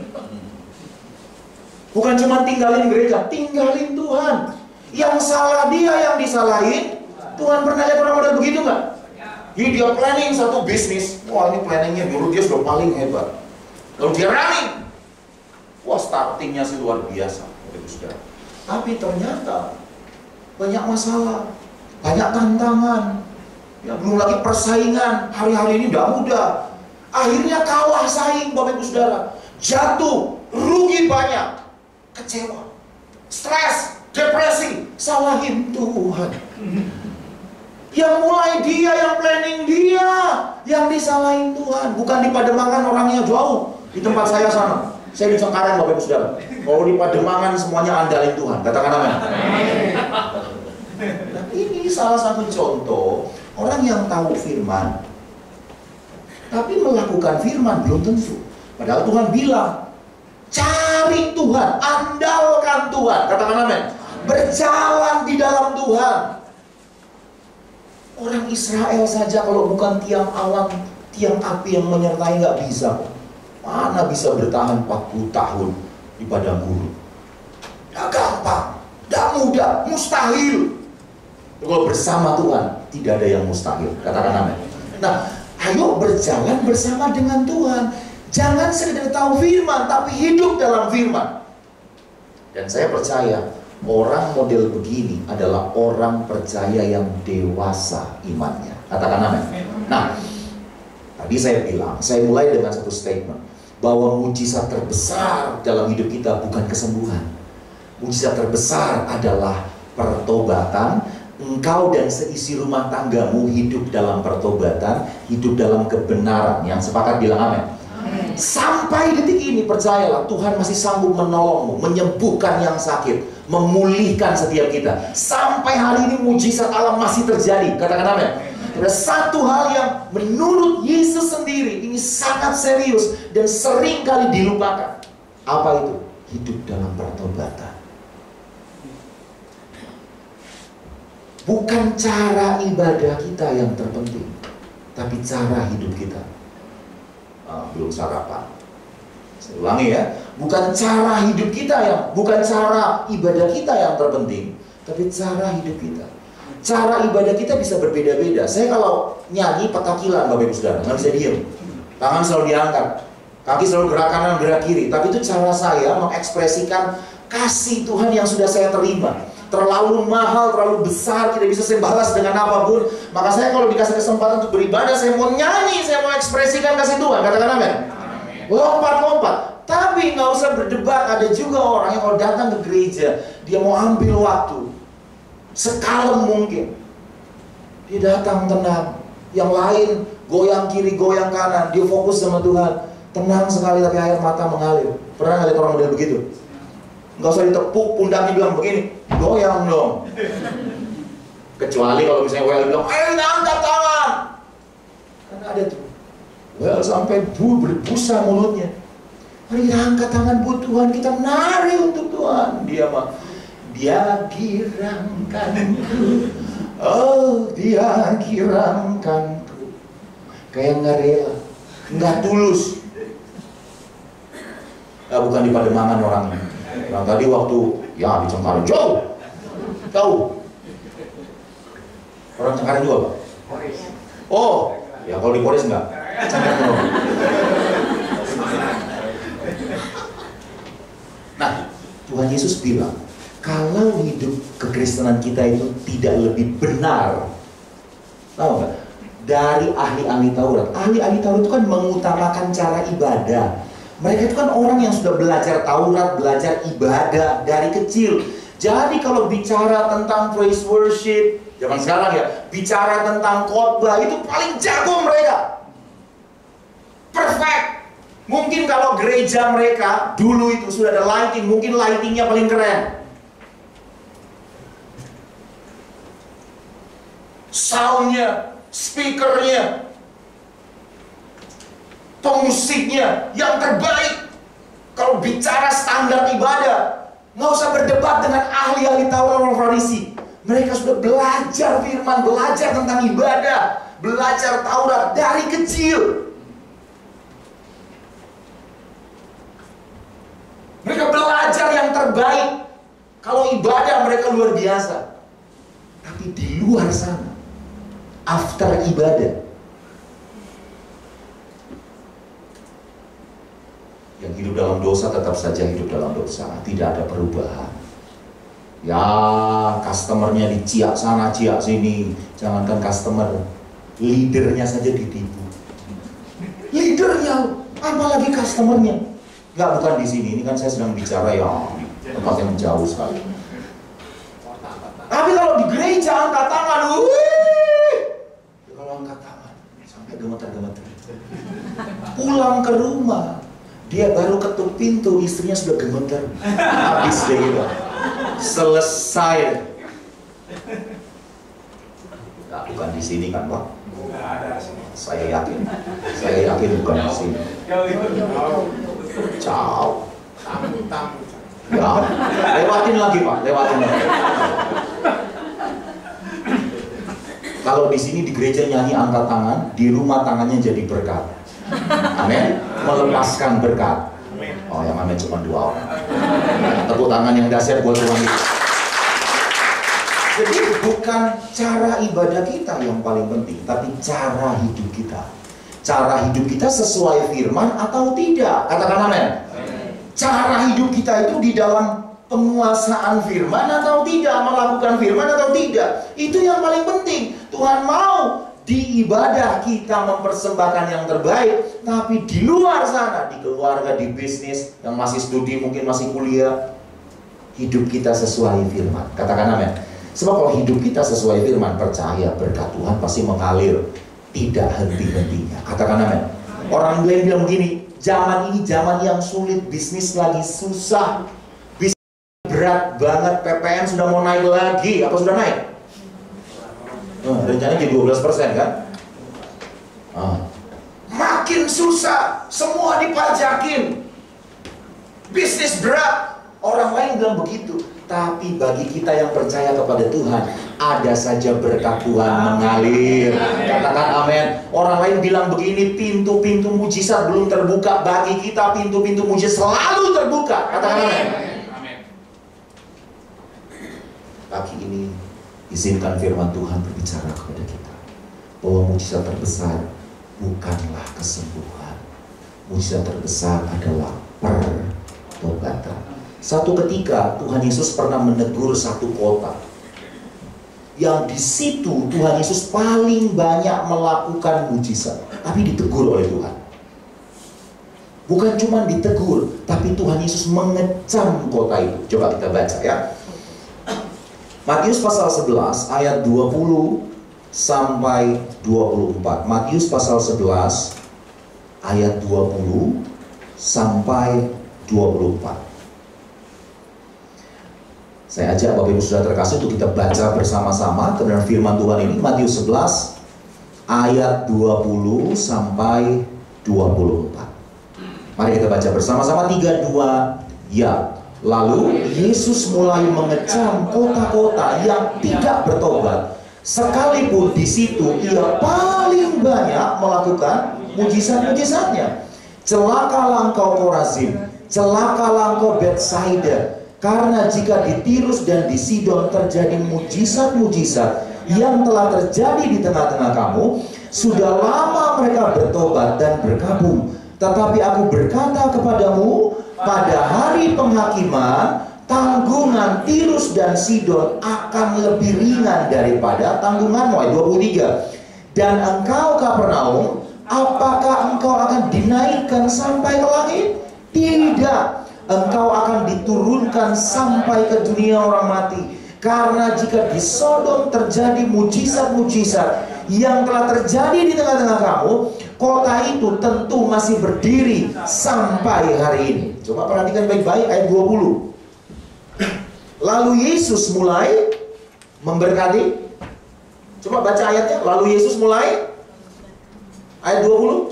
Bukan cuma tinggalin gereja, tinggalin Tuhan. Yang salah dia, yang disalahin Tuhan. Pernah lihat orang model begitu nggak? Jadi dia planning satu bisnis, wah ini planningnya dulu dia sudah paling hebat. Lalu dia running, wah startingnya sih luar biasa. Tapi ternyata banyak masalah, banyak tantangan, ya, belum lagi persaingan. Hari-hari ini tidak mudah. Akhirnya kalah saing, Bapak Ibu Saudara. Jatuh, rugi banyak, kecewa, stres, depresi, salahin Tuhan. Yang mulai dia, yang planning dia, yang disalahin Tuhan. Bukan di Pademangan orangnya jauh, di tempat saya sana. Saya di Cengkareng, Bapak Ibu Saudara. Kalau di Pademangan semuanya andalin Tuhan. Katakan amin. Nah, ini salah satu contoh orang yang tahu firman, tapi melakukan firman belum tentu. Padahal Tuhan bilang, cari Tuhan, andalkan Tuhan. Katakan amin. Berjalan di dalam Tuhan. Orang Israel saja kalau bukan tiang awan, tiang api yang menyertai nggak bisa. Mana bisa bertahan empat puluh tahun di padang gurun? Gak gampang, gak mudah, mustahil. Kalau bersama Tuhan tidak ada yang mustahil. Katakan amin. Nah, ayo berjalan bersama dengan Tuhan. Jangan sekedar tahu firman, tapi hidup dalam firman. Dan saya percaya orang model begini adalah orang percaya yang dewasa imannya. Katakan amin. Nah, tadi saya bilang, saya mulai dengan satu statement bahwa mujizat terbesar dalam hidup kita bukan kesembuhan. Mujizat terbesar adalah pertobatan. Engkau dan seisi rumah tanggamu hidup dalam pertobatan, hidup dalam kebenaran. Yang sepakat bilang amin. Sampai detik ini percayalah, Tuhan masih sanggup menolongmu, menyembuhkan yang sakit, memulihkan setiap kita. Sampai hari ini mujizat Allah masih terjadi. Katakan amin. Ada satu hal yang menurut Yesus sendiri ini sangat serius dan sering kali dilupakan. Apa itu? Hidup dalam pertobatan. Bukan cara ibadah kita yang terpenting, tapi cara hidup kita. Ah, belum sarapan. Saya ulangi ya, bukan cara hidup kita yang, bukan cara ibadah kita yang terpenting, tapi cara hidup kita. Cara ibadah kita bisa berbeda-beda. Saya kalau nyanyi petakilan, Bapak Ibu Saudara, nggak bisa diem. Tangan selalu diangkat, kaki selalu gerak kanan, gerak kiri. Tapi itu cara saya mengekspresikan kasih Tuhan yang sudah saya terima. Terlalu mahal, terlalu besar, tidak bisa saya balas dengan apapun. Maka saya kalau dikasih kesempatan untuk beribadah, saya mau nyanyi, saya mau ekspresikan kasih Tuhan. Katakan amin. Lompat-lompat. Tapi nggak usah berdebat. Ada juga orang yang kalau datang ke gereja, dia mau ambil waktu sekalem mungkin. Dia datang tenang. Yang lain goyang kiri, goyang kanan. Dia fokus sama Tuhan. Tenang sekali tapi air mata mengalir. Pernah nggak lihat orang model begitu? Nggak usah ditepuk, pundaknya bilang begini, goyang dong. Kecuali kalau misalnya Well bilang, ayo angkat tangan. Karena ada tuh Well sampai bu berbusa mulutnya. Mari kita angkat tangan buat Tuhan, kita nari untuk Tuhan. Dia mah, dia girangkanku, oh dia girangkanku. Kayak nggak rela, nggak tulus. Nah, bukan di Pademangan orangnya. Yang tadi waktu ya di Cengkareng jauh, jauh. Orang Cengkareng juga Pak? Oh, ya kalau di Polres enggak. Nah, Tuhan Yesus bilang, kalau hidup kekristenan kita itu tidak lebih benar, tahu nggak? Dari ahli-ahli Taurat. Ahli-ahli Taurat itu kan mengutamakan cara ibadah. Mereka itu kan orang yang sudah belajar Taurat, belajar ibadah dari kecil. Jadi kalau bicara tentang praise worship, zaman sekarang ya, bicara tentang khotbah itu paling jago mereka. Perfect. Mungkin kalau gereja mereka dulu itu sudah ada lighting, mungkin lightingnya paling keren. Soundnya, speakernya, pemusiknya yang terbaik. Kalau bicara standar ibadah, nggak usah berdebat dengan ahli-ahli Taurat orang Farisi. Mereka sudah belajar firman, belajar tentang ibadah, belajar Taurat dari kecil. Mereka belajar yang terbaik. Kalau ibadah mereka luar biasa. Tapi di luar sana, after ibadah, yang hidup dalam dosa tetap saja hidup dalam dosa, tidak ada perubahan. Ya, customernya diciak sana, ciak sini. Jangankan customer, leadernya saja ditipu. Leadernya, apalagi customernya. Enggak, bukan di sini. Ini kan saya sedang bicara ya tempat yang jauh sekali. Tapi kalau di gereja angkat tangan, wih, kalau angkat tangan sampai gemeter-gemeter. Pulang ke rumah, dia baru ketuk pintu, istrinya sudah gemeter. Habis deh gitu. Selesai. Nah, bukan di sini kan, Pak? Saya yakin. Saya yakin bukan di sini. Ciao. Ya, lewatin lagi, Pak. Lewatin lagi. Kalau di sini di gereja nyanyi angkat tangan, di rumah tangannya jadi berkat. Amin. Melepaskan berkat. Oh, yang amin cuma dua orang. Tepuk tangan yang dahsyat buat Tuhan itu. Jadi bukan cara ibadah kita yang paling penting, tapi cara hidup kita. Cara hidup kita sesuai firman atau tidak? Katakan amin. Cara hidup kita itu di dalam penguasaan firman atau tidak, melakukan firman atau tidak. Itu yang paling penting. Tuhan mau di ibadah kita mempersembahkan yang terbaik, tapi di luar sana, di keluarga, di bisnis, yang masih studi, mungkin masih kuliah, hidup kita sesuai firman. Katakan amin. Sebab kalau hidup kita sesuai firman, percaya berkat Tuhan pasti mengalir, tidak henti-hentinya. Katakan amin. Orang lain bilang begini, zaman ini zaman yang sulit, bisnis lagi susah, bisnis berat banget, P P N sudah mau naik lagi. Apa sudah naik? Hmm, rencananya jadi dua belas persen kan? Ah. Makin susah, semua dipajakin, bisnis berat. Orang lain bilang begitu. Tapi bagi kita yang percaya kepada Tuhan, ada saja berkat Tuhan mengalir. Katakan amin. Orang lain bilang begini, pintu-pintu mujizat belum terbuka. Bagi kita pintu-pintu mujizat selalu terbuka. Katakan amin. Pagi ini izinkan firman Tuhan berbicara kepada kita bahwa mujizat terbesar bukanlah kesembuhan. Mujizat terbesar adalah pertobatan. Satu ketika Tuhan Yesus pernah menegur satu kota yang di situ Tuhan Yesus paling banyak melakukan mujizat, tapi ditegur oleh Tuhan. Bukan cuma ditegur, tapi Tuhan Yesus mengecam kota itu. Coba kita baca ya. Matius pasal sebelas ayat dua puluh sampai dua puluh empat. Matius pasal sebelas ayat dua puluh sampai dua puluh empat. Saya ajak Bapak Ibu Saudara terkasih untuk kita baca bersama-sama kebenaran firman Tuhan ini. Matius sebelas ayat dua puluh sampai dua puluh empat. Mari kita baca bersama-sama. Tiga, dua, ya. Lalu Yesus mulai mengecam kota-kota yang tidak bertobat, sekalipun di situ ia paling banyak melakukan mujizat-mujizatnya. Celakalah engkau Korazim, celakalah engkau Betsaida, karena jika di Tirus dan di Sidon terjadi mujizat-mujizat yang telah terjadi di tengah-tengah kamu, sudah lama mereka bertobat dan berkabung. Tetapi aku berkata kepadamu, pada hari penghakiman, tanggungan Tirus dan Sidon akan lebih ringan daripada tanggunganmu. Ayat dua puluh tiga. Dan engkau Kapernaum, apakah engkau akan dinaikkan sampai ke langit? Tidak. Engkau akan diturunkan sampai ke dunia orang mati. Karena jika di Sodom terjadi mujizat-mujizat yang telah terjadi di tengah-tengah kamu, kota itu tentu masih berdiri sampai hari ini. Coba perhatikan baik-baik ayat dua puluh. Lalu Yesus mulai memberkati. Coba baca ayatnya. Lalu Yesus mulai ayat dua puluh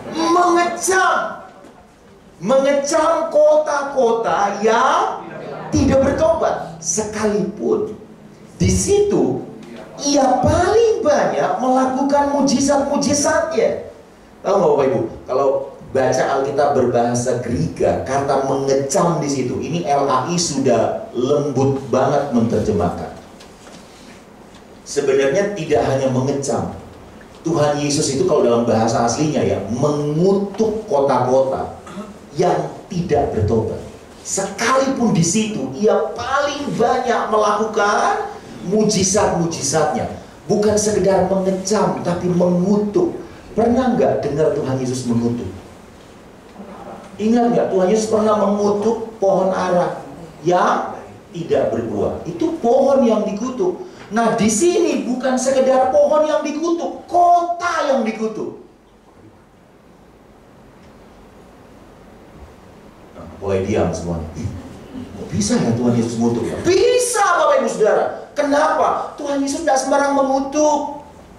mengecam mengecam kota-kota yang tidak bertobat sekalipun di situ ia paling banyak melakukan mujizat-mujizatnya. Tahu nggak Bapak Ibu? Kalau baca Alkitab berbahasa Griega, kata mengecam di situ, ini L A I sudah lembut banget menerjemahkan. Sebenarnya tidak hanya mengecam. Tuhan Yesus itu kalau dalam bahasa aslinya ya, mengutuk kota-kota yang tidak bertobat. Sekalipun di situ ia paling banyak melakukan mujizat-mujizatnya. Bukan sekedar mengecam, tapi mengutuk. Pernah nggak dengar Tuhan Yesus mengutuk? Ingat nggak Tuhan Yesus pernah mengutuk pohon ara yang tidak berbuah? Itu pohon yang dikutuk. Nah di sini bukan sekedar pohon yang dikutuk, kota yang dikutuk. Nah, mulai diam semuanya. Kok bisa ya Tuhan Yesus mengutuk? Bisa Bapak Ibu Saudara. Kenapa? Tuhan Yesus tidak sembarang mengutuk.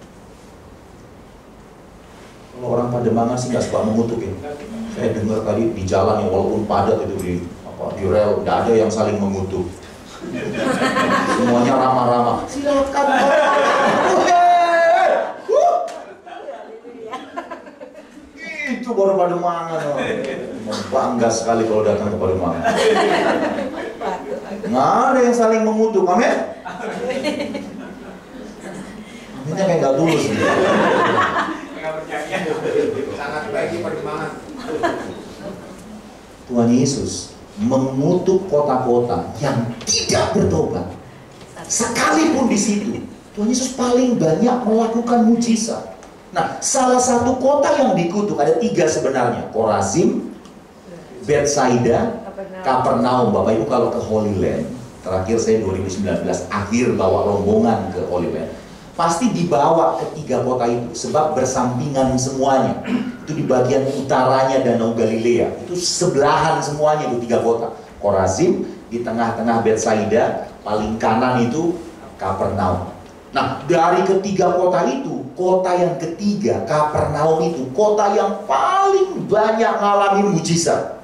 Kalau orang Pademangan sih nggak suka mengutuk ya. Saya dengar tadi di jalan yang walaupun padat itu di apa di rel nggak ada yang saling mengutuk. Semuanya ramah-ramah. Silakan. Itu baru Pademangan. Bangga sekali kalau datang ke Pademangan. Nggak ada yang saling mengutuk. Amin. Aminnya kayak nggak tulus gitu. Sangat baik di Pademangan. Tuhan Yesus mengutuk kota-kota yang tidak bertobat. Sekalipun di situ, Tuhan Yesus paling banyak melakukan mujizat. Nah, salah satu kota yang dikutuk ada tiga sebenarnya: Korazim, Betsaida, Kapernaum. Bapak Ibu kalau ke Holy Land, terakhir saya dua ribu sembilan belas akhir bawa rombongan ke Holy Land, pasti dibawa ke tiga kota itu sebab bersampingan semuanya. Itu di bagian utaranya Danau Galilea, itu sebelahan semuanya itu tiga kota. Korazim, di tengah-tengah Betsaida, paling kanan itu Kapernaum. Nah dari ketiga kota itu, kota yang ketiga Kapernaum itu kota yang paling banyak mengalami mujizat.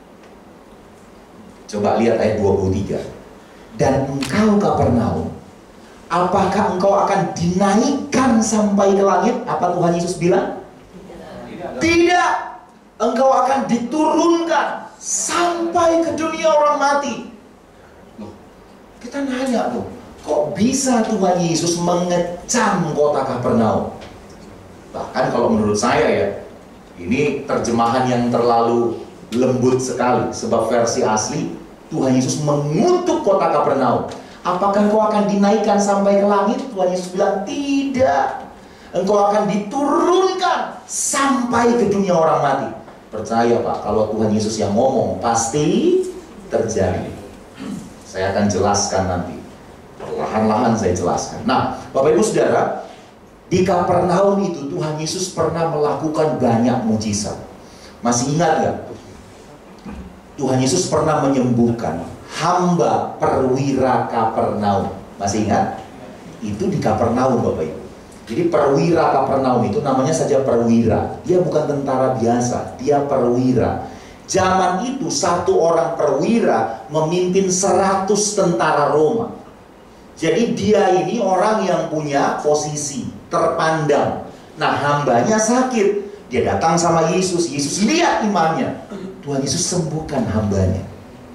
Coba lihat ayat dua puluh tiga. Dan engkau Kapernaum, apakah engkau akan dinaikkan sampai ke langit? Apa Tuhan Yesus bilang? Tidak. Tidak. Engkau akan diturunkan sampai ke dunia orang mati. Loh, kita nanya loh, kok bisa Tuhan Yesus mengecam kota Kapernaum? Bahkan kalau menurut saya ya, ini terjemahan yang terlalu lembut sekali. Sebab versi asli, Tuhan Yesus mengutuk kota Kapernaum. Apakah engkau akan dinaikkan sampai ke langit? Tuhan Yesus bilang, tidak. Engkau akan diturunkan sampai ke dunia orang mati. Percaya Pak, kalau Tuhan Yesus yang ngomong, pasti terjadi. Saya akan jelaskan nanti. Perlahan-lahan saya jelaskan. Nah, Bapak Ibu Saudara, di Kapernaum itu Tuhan Yesus pernah melakukan banyak mujizat. Masih ingat gak? Tuhan Yesus pernah menyembuhkan hamba perwira Kapernaum. Masih ingat? Itu di Kapernaum Bapak Ibu. Jadi perwira Kapernaum itu namanya saja perwira. Dia bukan tentara biasa, dia perwira. Zaman itu satu orang perwira memimpin seratus tentara Roma. Jadi dia ini orang yang punya posisi terpandang. Nah hambanya sakit, dia datang sama Yesus. Yesus lihat imannya, Tuhan Yesus sembuhkan hambanya.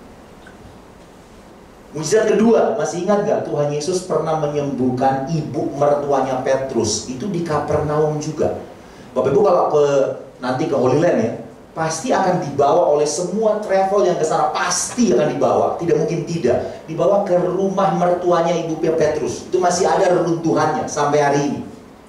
Mujizat kedua, masih ingat gak? Tuhan Yesus pernah menyembuhkan ibu mertuanya Petrus. Itu di Kapernaum juga. Bapak Ibu kalau ke nanti ke Holy Land ya, pasti akan dibawa oleh semua travel yang ke sana. Pasti akan dibawa, tidak mungkin tidak. Dibawa ke rumah mertuanya ibu Petrus. Itu masih ada reruntuhannya sampai hari ini.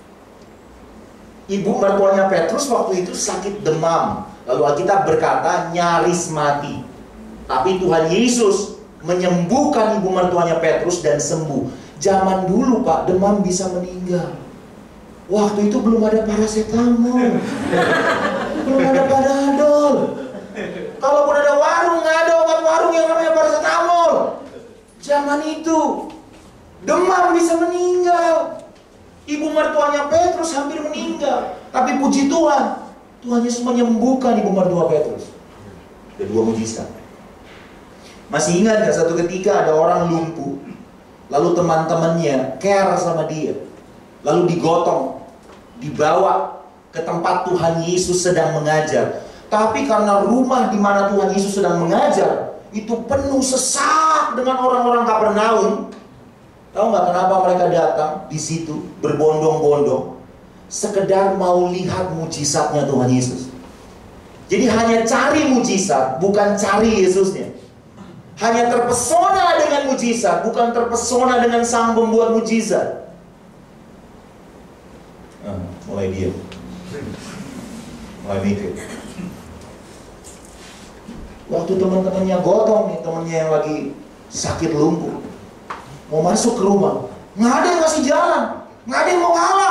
Ibu mertuanya Petrus waktu itu sakit demam. Lalu Alkitab berkata nyaris mati. Tapi Tuhan Yesus menyembuhkan ibu mertuanya Petrus dan sembuh. Zaman dulu Pak, demam bisa meninggal. Waktu itu belum ada paracetamol, belum ada Panadol. Kalaupun ada warung, nggak ada obat warung yang namanya paracetamol. Zaman itu demam bisa meninggal. Ibu mertuanya Petrus hampir meninggal. Tapi puji Tuhan, Tuhan Yesus menyembuhkan ibu mertua Petrus. Ada dua mujizat. Masih ingat gak satu ketika ada orang lumpuh, lalu teman-temannya care sama dia, lalu digotong, dibawa ke tempat Tuhan Yesus sedang mengajar. Tapi karena rumah di mana Tuhan Yesus sedang mengajar itu penuh sesak dengan orang-orang Kapernaum. Tahu nggak kenapa mereka datang di situ berbondong-bondong? Sekedar mau lihat mujizatnya Tuhan Yesus. Jadi hanya cari mujizat, bukan cari Yesusnya. Hanya terpesona dengan mujizat, bukan terpesona dengan sang pembuat mujizat. Nah, mulai diam, mulai mikir. Waktu teman-temannya gotong nih, temannya yang lagi sakit lumpuh, mau masuk ke rumah, nggak ada yang ngasih jalan, nggak ada yang mau ngalah.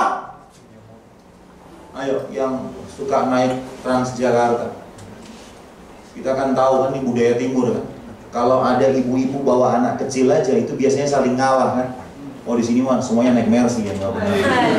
Ayo, yang suka naik Transjakarta, kita kan tahu kan ini budaya timur kan. Kalau ada ibu-ibu bawa anak kecil aja itu biasanya saling ngalah kan. Oh di sini mah semuanya naik Mercy ya, nggak benar.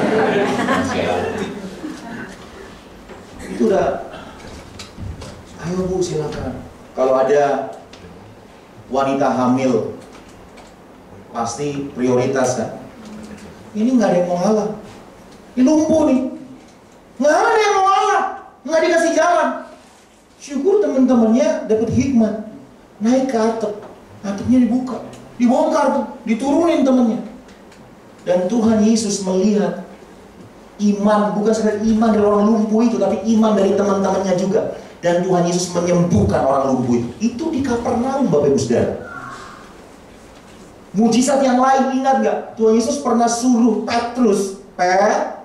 Itu udah. Ayo Bu silakan. Kalau ada wanita hamil pasti prioritas kan. Ini nggak ada yang mau ngalah. Ini lumpuh nih. Nggak ada yang mau ngalah, nggak dikasih jalan. Syukur teman-temannya dapat hikmat. Naik ke atap, atapnya dibuka, dibongkar tuh, diturunin temennya. Dan Tuhan Yesus melihat iman, bukan sekedar iman dari orang lumpuh itu, tapi iman dari teman-temannya juga. Dan Tuhan Yesus menyembuhkan orang lumpuh itu. Itu di Kapernaum, Bapak Ibu Saudara. Mujizat yang lain ingat gak? Tuhan Yesus pernah suruh Petrus, Pet,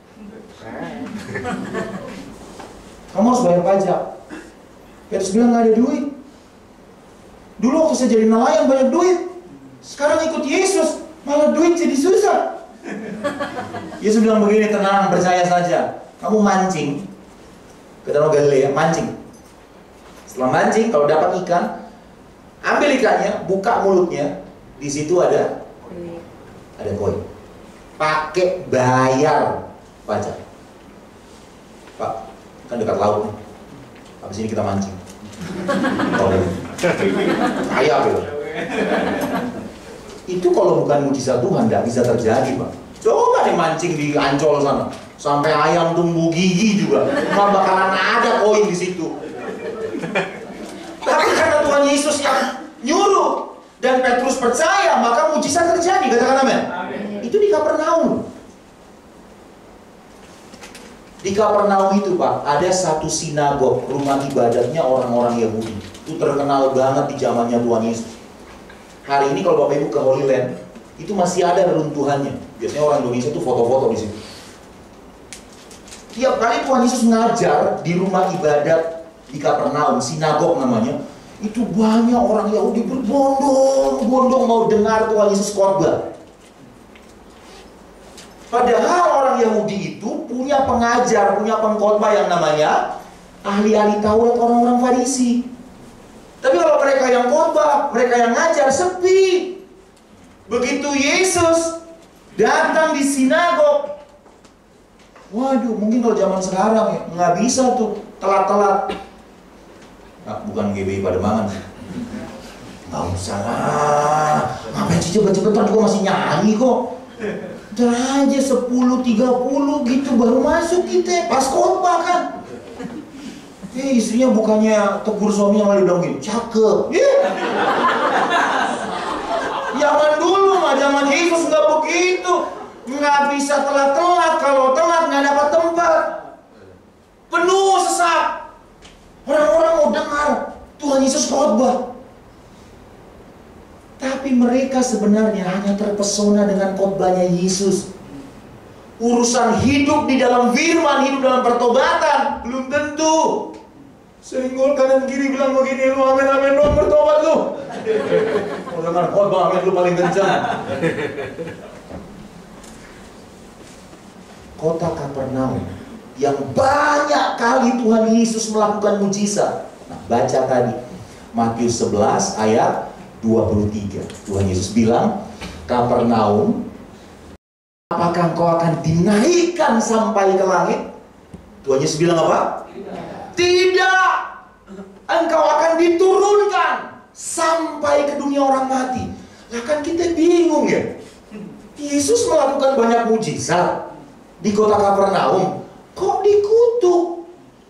kamu harus bayar pajak. Petrus bilang gak ada duit. Dulu waktu saya jadi nelayan banyak duit. Sekarang ikut Yesus, malah duit jadi susah. Yesus bilang begini, tenang, percaya saja. Kamu mancing ke Danau Galilea, mancing. Setelah mancing, kalau dapat ikan, ambil ikannya, buka mulutnya. Di situ ada ada koin. Pakai bayar pajak. Pak, kan dekat laut nih. Habis ini kita mancing. Oh, kaya gitu. Itu kalau bukan mujizat Tuhan tidak bisa terjadi, Pak. Coba deh mancing di Ancol sana, sampai ayam tumbuh gigi juga, nggak bakalan ada koin di situ. Tapi karena Tuhan Yesus yang nyuruh dan Petrus percaya, maka mujizat terjadi. Katakan amin. Itu di Kapernaum. Di Kapernaum itu, Pak, ada satu sinagog, rumah ibadatnya orang-orang Yahudi. Itu terkenal banget di zamannya Tuhan Yesus. Hari ini kalau Bapak Ibu ke Holy Land, itu masih ada reruntuhannya. Biasanya orang Indonesia tuh foto-foto di situ. Tiap kali Tuhan Yesus ngajar di rumah ibadat di Kapernaum, sinagog namanya, itu banyak orang Yahudi berbondong-bondong mau dengar Tuhan Yesus khotbah. Padahal orang Yahudi itu punya pengajar, punya pengkhotbah yang namanya ahli-ahli Taurat, orang-orang Farisi. Tapi kalau mereka yang khotbah, mereka yang ngajar, sepi. Begitu Yesus datang di sinagog, waduh, mungkin kalau zaman sekarang ya nggak bisa tuh telat-telat. Nah, bukan G B I Pademangan. Nggak usah lah. Ngapain sih cepet-cepetan, juga masih nyanyi kok. Ntar aja sepuluh tiga puluh gitu baru masuk kita, pas khotbah kan. Eh, istrinya bukannya tegur suaminya malah bilang gini, cakep. Yeah. Zaman dulu mah, zaman Yesus nggak begitu. Nggak bisa telat-telat, kalau telat nggak dapat tempat. Penuh sesak. Orang-orang mau dengar Tuhan Yesus khotbah. Tapi mereka sebenarnya hanya terpesona dengan khotbahnya Yesus. Urusan hidup di dalam firman, hidup dalam pertobatan, belum tentu. Senggol kanan kiri bilang begini, lu amin amin dong bertobat lu. Mau dengar khotbah amin lu paling kencang. Kota Kapernaum yang banyak kali Tuhan Yesus melakukan mujizat. Nah, baca tadi Matius sebelas ayat dua puluh tiga. Tuhan Yesus bilang, Kapernaum, apakah engkau akan dinaikkan sampai ke langit? Tuhan Yesus bilang apa? Tidak. Engkau akan diturunkan sampai ke dunia orang mati. Lah kan kita bingung ya. Yesus melakukan banyak mujizat di kota Kapernaum, kok dikutuk?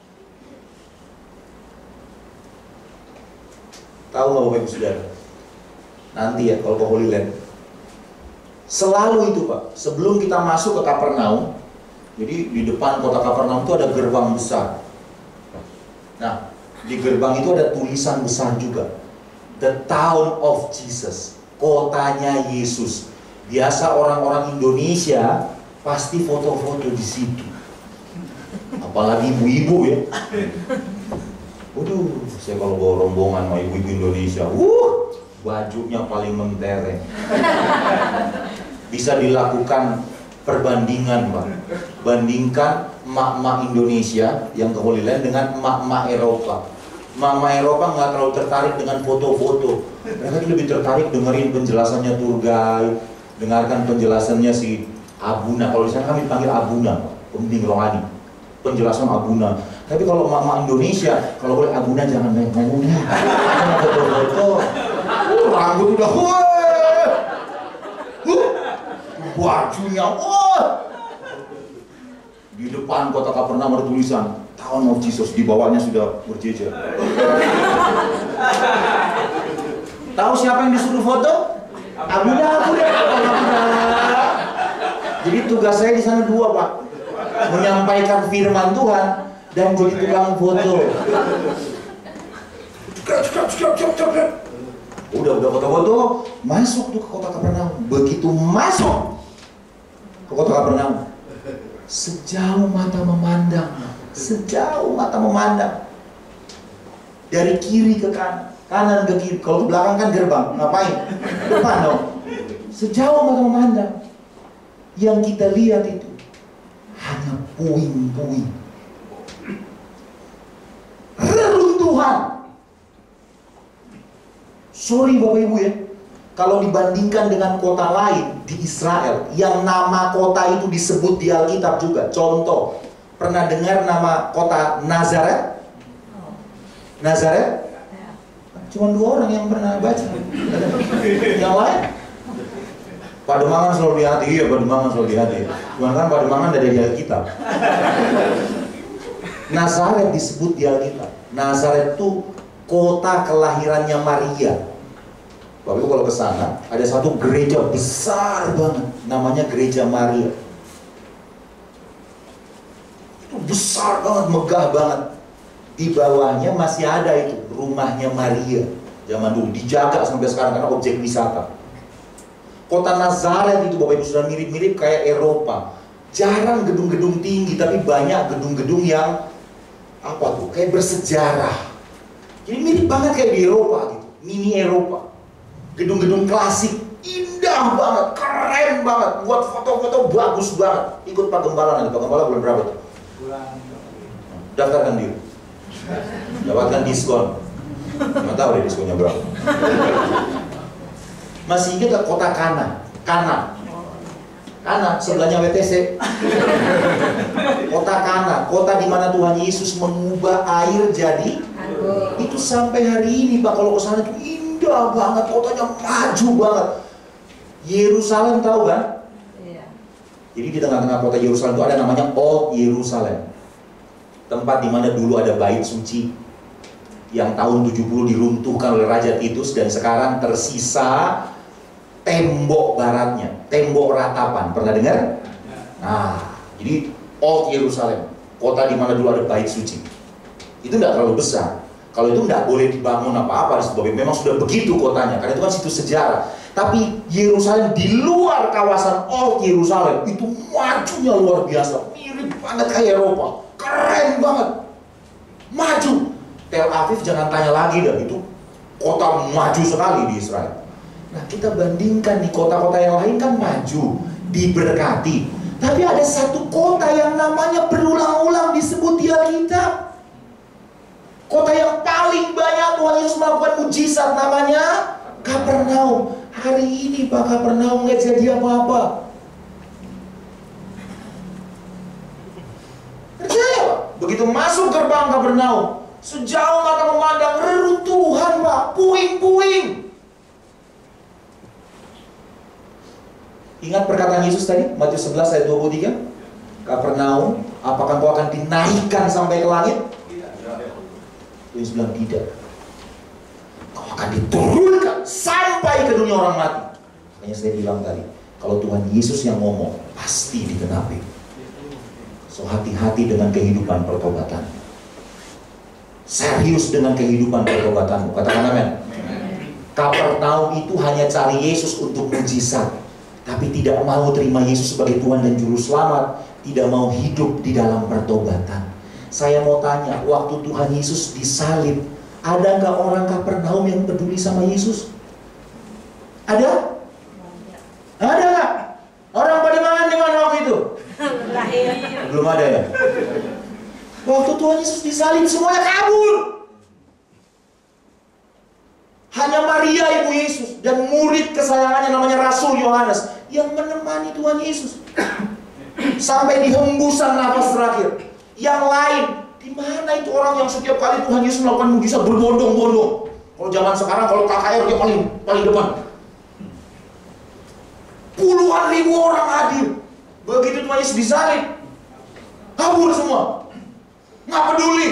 Tahu nggak Bapak Ibu Saudara? Nanti ya kalau ke Holy Land, selalu itu Pak, sebelum kita masuk ke Kapernaum, jadi di depan kota Kapernaum itu ada gerbang besar. Nah, di gerbang itu ada tulisan besar juga, The Town of Jesus, kotanya Yesus. Biasa orang-orang Indonesia pasti foto-foto di situ, apalagi ibu-ibu ya. Waduh, saya kalau bawa rombongan sama ibu-ibu Indonesia, wuh, bajunya paling mentereng. Bisa dilakukan perbandingan, Pak. Bandingkan emak-emak Indonesia yang ke Holy Land dengan emak-emak Eropa. Emak-emak Eropa nggak terlalu tertarik dengan foto-foto. Mereka lebih tertarik dengerin penjelasannya tour guide, dengarkan penjelasannya si Abuna. Kalau di sana kami panggil Abuna, pembimbing rohani. Penjelasan Abuna. Tapi kalau emak-emak Indonesia, kalau boleh Abuna jangan main-main ya. Jangan foto-foto. Uh, rambut udah, wah, uh, bajunya, wah. Di depan kota Kapernaum ada tulisan Town of Jesus, di bawahnya sudah berjejer. Tahu siapa yang disuruh foto? Abuna, Abuna, Abuna. Jadi tugas saya di sana dua, Pak. Menyampaikan firman Tuhan dan jadi tukang foto. Udah, udah foto-foto, masuk tuh ke kota Kapernaum. Begitu masuk ke kota Kapernaum, sejauh mata memandang, sejauh mata memandang, dari kiri ke kanan, kanan ke kiri. Kalau ke belakang kan gerbang, ngapain? Depan dong. Sejauh mata memandang, yang kita lihat itu hanya puing-puing, reruntuhan. Sorry Bapak Ibu ya, kalau dibandingkan dengan kota lain di Israel yang nama kota itu disebut di Alkitab juga. Contoh, pernah dengar nama kota Nazaret? Nazaret? Cuma dua orang yang pernah baca. Yang lain? Pademangan selalu di hati, iya Pademangan selalu di hati. Cuma kan Pademangan ada di Alkitab. Nazaret disebut di Alkitab. Nazaret itu kota kelahirannya Maria. Bapak Ibu kalau ke sana ada satu gereja besar banget, namanya Gereja Maria. Itu besar banget, megah banget. Di bawahnya masih ada itu rumahnya Maria. Zaman dulu dijaga sampai sekarang karena objek wisata. Kota Nazaret itu Bapak Ibu sudah mirip-mirip kayak Eropa. Jarang gedung-gedung tinggi, tapi banyak gedung-gedung yang apa tuh? Kayak bersejarah. Jadi mirip banget kayak di Eropa gitu, mini Eropa. Gedung-gedung klasik, indah banget, keren banget, buat foto-foto bagus banget. Ikut Pak Gembala nanti, Pak Gembala bulan berapa tuh? Bulan. Daftarkan diri, dapatkan diskon. Nggak tahu deh diskonnya berapa. Masih ingat gak kota Kana? Kana, Kana sebelahnya W T C. Kota Kana, kota di mana Tuhan Yesus mengubah air jadi. Itu sampai hari ini Pak, kalau ke sana itu indah banget, kotanya maju banget. Yerusalem tahu kan? Iya. Jadi di tengah-tengah kota Yerusalem itu ada namanya Old Yerusalem. Tempat di mana dulu ada bait suci yang tahun tujuh puluh diruntuhkan oleh Raja Titus dan sekarang tersisa tembok baratnya, tembok ratapan. Pernah dengar? Nah, jadi Old Yerusalem, kota di mana dulu ada bait suci. Itu tidak terlalu besar. Kalau itu tidak boleh dibangun apa-apa, sebabnya memang sudah begitu kotanya, karena itu kan situ sejarah. Tapi Yerusalem di luar kawasan Old Yerusalem itu majunya luar biasa, mirip banget kayak Eropa, keren banget, maju. Tel Aviv jangan tanya lagi dah, itu kota maju sekali di Israel. Nah kita bandingkan di kota-kota yang lain kan maju, diberkati. Tapi ada satu kota yang namanya berulang-ulang disebut di Alkitab. Kota yang paling banyak Tuhan Yesus melakukan mujizat, namanya Kapernaum. Hari ini Pak, Kapernaum nggak jadi apa-apa. Percaya Pak, begitu masuk gerbang Kapernaum, Sejauh mata memandang, reruntuhan Pak, puing-puing. Ingat perkataan Yesus tadi, Matius sebelas ayat dua puluh tiga. Kapernaum, apakah kau akan dinaikkan sampai ke langit? Yesus bilang tidak. Kau akan diturunkan sampai ke dunia orang mati. Makanya saya bilang tadi, kalau Tuhan Yesus yang ngomong, pasti digenapi. So hati-hati dengan kehidupan pertobatan. Serius dengan kehidupan pertobatanmu. Katakan amin. Kapernaum itu hanya cari Yesus untuk mujizat, tapi tidak mau terima Yesus sebagai Tuhan dan Juru Selamat. Tidak mau hidup di dalam pertobatan. Saya mau tanya, waktu Tuhan Yesus disalib, ada nggak orang Kapernaum yang peduli sama Yesus? Ada? Ada nggak? Orang pada mana di mana waktu itu? Belum ada ya? Waktu Tuhan Yesus disalib semuanya kabur. Hanya Maria ibu Yesus dan murid kesayangannya namanya Rasul Yohanes yang menemani Tuhan Yesus sampai di hembusan nafas terakhir. Yang lain, di mana itu orang yang setiap kali Tuhan Yesus melakukan mujizat berbondong-bondong? Kalau zaman sekarang, kalau K K R dia paling paling depan. Puluhan ribu orang hadir. Begitu Tuhan Yesus disalib, kabur semua. Nggak peduli.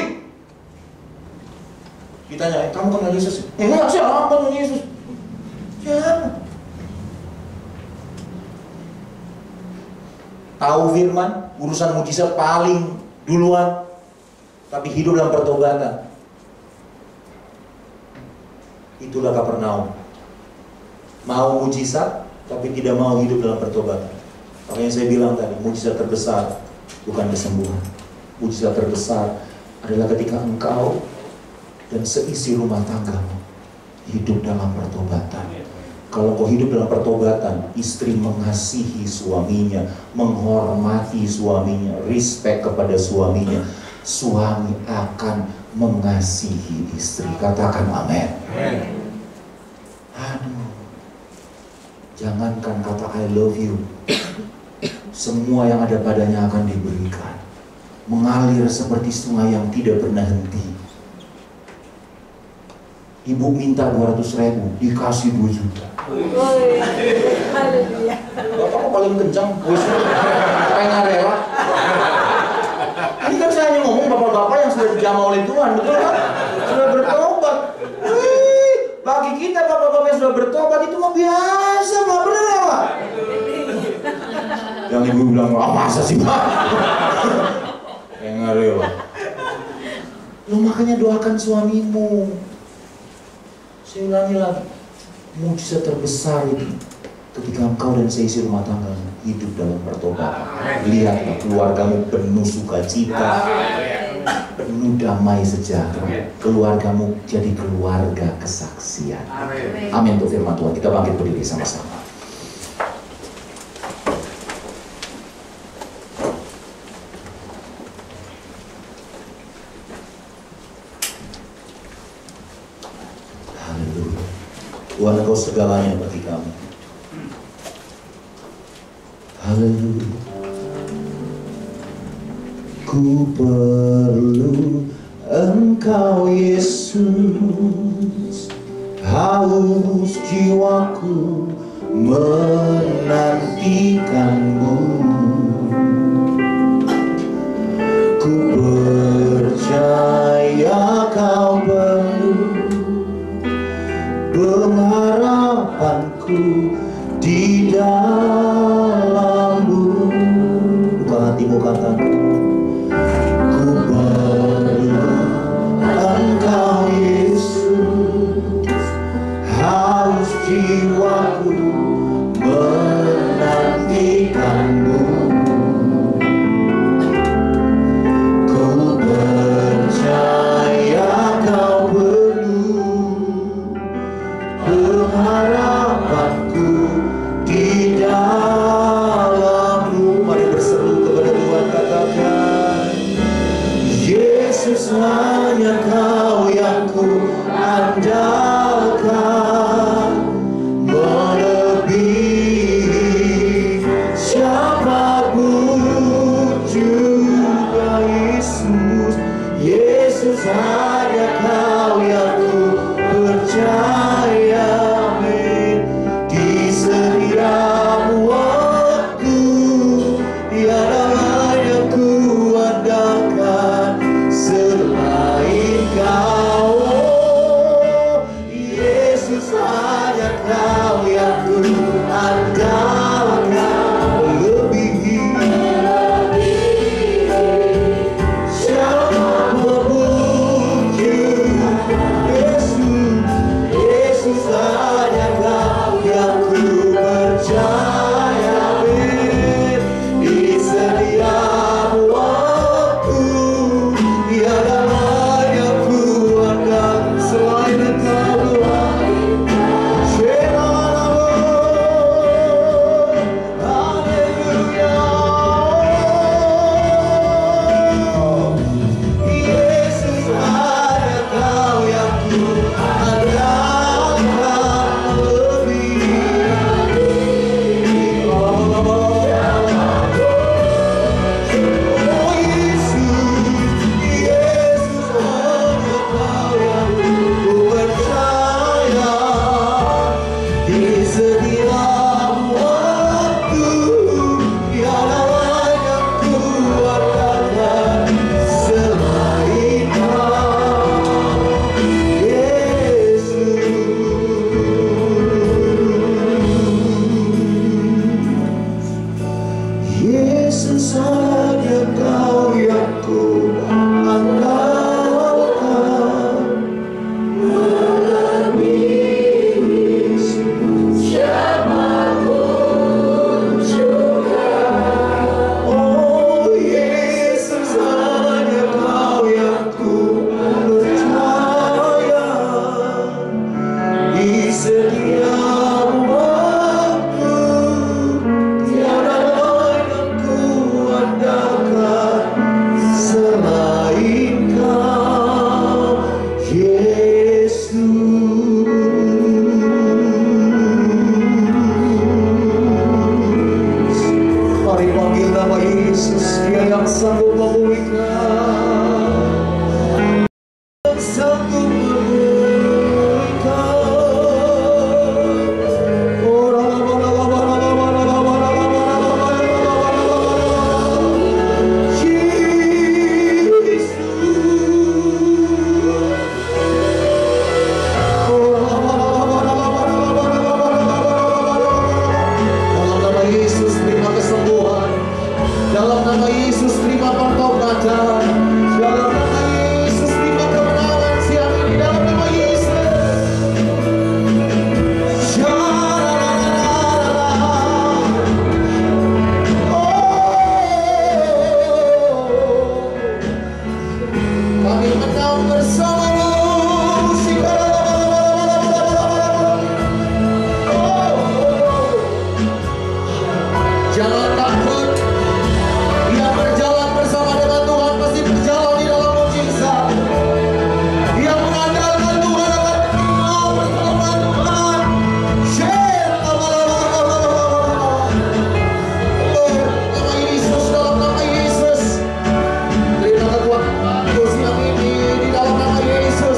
Ditanya, eh, kamu kenal Yesus? Enggak, siapa kenal Yesus? Siapa? Tahu firman, urusan mujizat paling duluan, tapi hidup dalam pertobatan. Itulah Kapernaum. Mau mujizat, tapi tidak mau hidup dalam pertobatan. Makanya saya bilang tadi, mujizat terbesar bukan kesembuhan. Mujizat terbesar adalah ketika engkau dan seisi rumah tanggamu hidup dalam pertobatan. Kalau kau hidup dalam pertobatan, istri mengasihi suaminya, menghormati suaminya, respect kepada suaminya, suami akan mengasihi istri. Katakan amin. Aduh, jangankan kata I love you, semua yang ada padanya akan diberikan, mengalir seperti sungai yang tidak pernah henti. Ibu minta dua ratus ribu, dikasih dua juta. Bapak kok paling kencang? Kayak nggak rela. Ini kan saya hanya ngomong bapak-bapak yang sudah dijamah oleh Tuhan, betul kan? Sudah bertobat. Wih, bagi kita bapak-bapak yang sudah bertobat itu mah biasa, nggak benar ya Pak? Yang ibu bilang, ah masa sih Pak? Kayak nggak rela. Lu makanya doakan suamimu. Saya ulangi lagi, mujizat terbesar itu ketika engkau dan seisi rumah tangga hidup dalam pertobatan. Lihatlah keluargamu penuh sukacita, penuh damai sejahtera. Keluargamu jadi keluarga kesaksian. Amin untuk firman Tuhan. Kita bangkit berdiri sama-sama. Tuhan, Engkau segalanya bagi kami. Haleluya. Ku perlu Engkau Yesus, haus jiwaku menantikanmu. Ku percaya Kau perlu pengharapanku di dalam-Mu. Buka hatimu, katakan, ku perlu Engkau Yesus, haus jiwaku menantikan-Mu. Ku percaya Kau harapanku di dalam-Mu. Mari berseru kepada Tuhan, katakan, Yesus hanya Kau yang ku andalkan, melebihi siapapun juga Yesus. Yesus hanya sanggup memulihkan, sanggup memulihkan. Dalam nama Yesus terima pertobatan. Dalam nama Yesus terima kemenangan siang ini. Dalam nama Yesus. Oh, kami menang bersama-Mu. Oh, jangan takut. Yang berjalan bersama dengan Tuhan pasti berjalan di dalam mujizat. Yang mengandalkan Tuhan akan menang bersama Tuhan. Share nama Yesus, dalam nama Yesus. Terima kekuatan siang ini di dalam nama Yesus.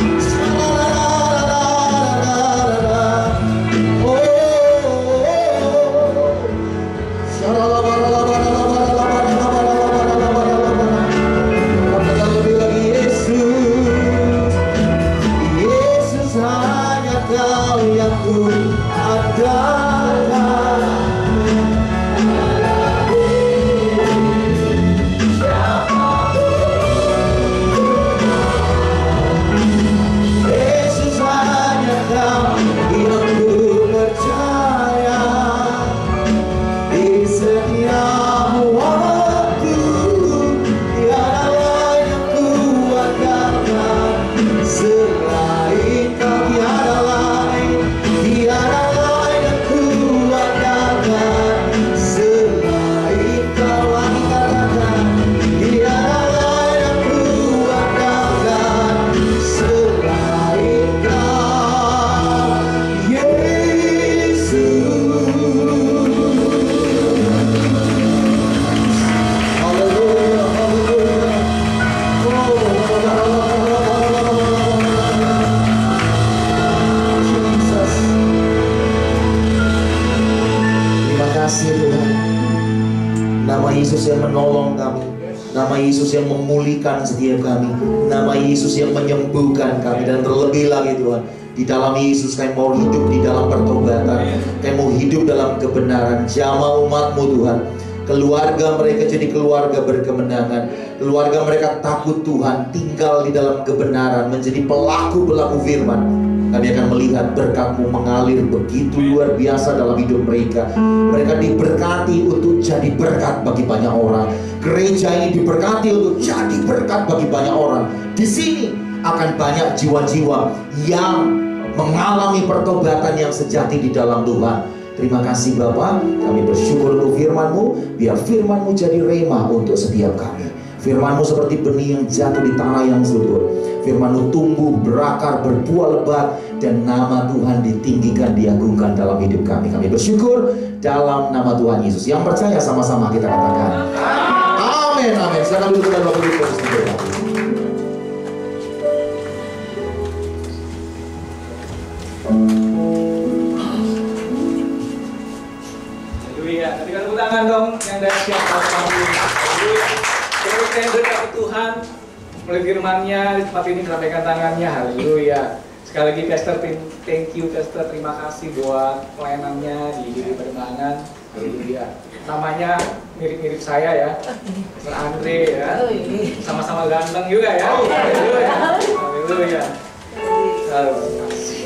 Nama Yesus yang menolong kami, nama Yesus yang memulihkan setiap kami, nama Yesus yang menyembuhkan kami. Dan terlebih lagi Tuhan, di dalam Yesus kami mau hidup di dalam pertobatan, kami mau hidup dalam kebenaran. Jamah umat-Mu Tuhan, keluarga mereka jadi keluarga berkemenangan, keluarga mereka takut Tuhan, tinggal di dalam kebenaran, menjadi pelaku-pelaku firman. Kami akan melihat berkat-Mu mengalir begitu luar biasa dalam hidup mereka. Mereka diberkati untuk jadi berkat bagi banyak orang. Gereja ini diberkati untuk jadi berkat bagi banyak orang. Di sini akan banyak jiwa-jiwa yang mengalami pertobatan yang sejati di dalam Tuhan. Terima kasih Bapa, kami bersyukur untuk firman-Mu. Biar firman-Mu jadi rema untuk setiap kami. Firman-Mu seperti benih yang jatuh di tanah yang subur. Firman-Mu tumbuh, berakar, berbuah lebat, dan nama Tuhan ditinggikan, diagungkan dalam hidup kami. Kami bersyukur dalam nama Tuhan Yesus. Yang percaya sama-sama kita katakan amin, amin. Silakan duduk dan Bapak Ibu berkati. Haleluya. Berikan tepuk tangan dong yang dari siap kami. Haleluya. Terus yang berkat Tuhan melalui firman-Nya di tempat ini melambaikan tangannya. Haleluya. Sekali lagi Pastor, thank you Pastor, terima kasih buat pelayanannya di Diri Perkembangan. Haleluya. Namanya mirip-mirip saya ya, Pastor Andre ya, sama-sama ganteng juga ya. Haleluya. Haleluya. Terima kasih.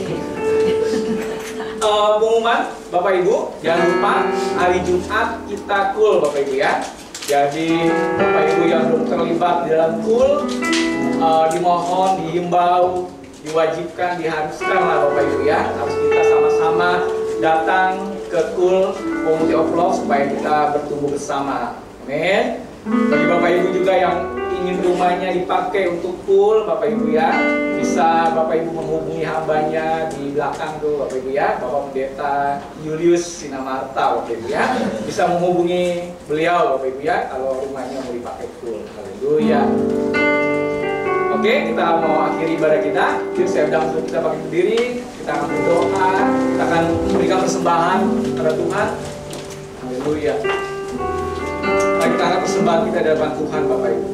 Uh, pengumuman Bapak Ibu, jangan lupa hari Jumat kita cool Bapak Ibu ya. Jadi Bapak Ibu yang belum terlibat di dalam cool, uh, dimohon, dihimbau, diwajibkan, diharuskan lah Bapak Ibu ya. Harus kita sama-sama datang ke cool Community of Love supaya kita bertumbuh bersama. Amin. Bagi Bapak Ibu juga yang ingin rumahnya dipakai untuk cool Bapak Ibu ya, bisa bisa Bapak Ibu menghubungi hambanya di belakang tuh Bapak Ibu ya, Bapak Pendeta Julius Sinamarta Bapak Ibu ya, bisa menghubungi beliau Bapak Ibu ya kalau rumahnya mau dipakai full. Haleluya. Oke, kita mau akhiri ibadah kita. Jadi saya undang untuk kita bangkit berdiri, kita akan berdoa, kita akan memberikan persembahan kepada Tuhan. Haleluya. Mari kita angkat persembahan kita di hadapan Tuhan Bapak Ibu.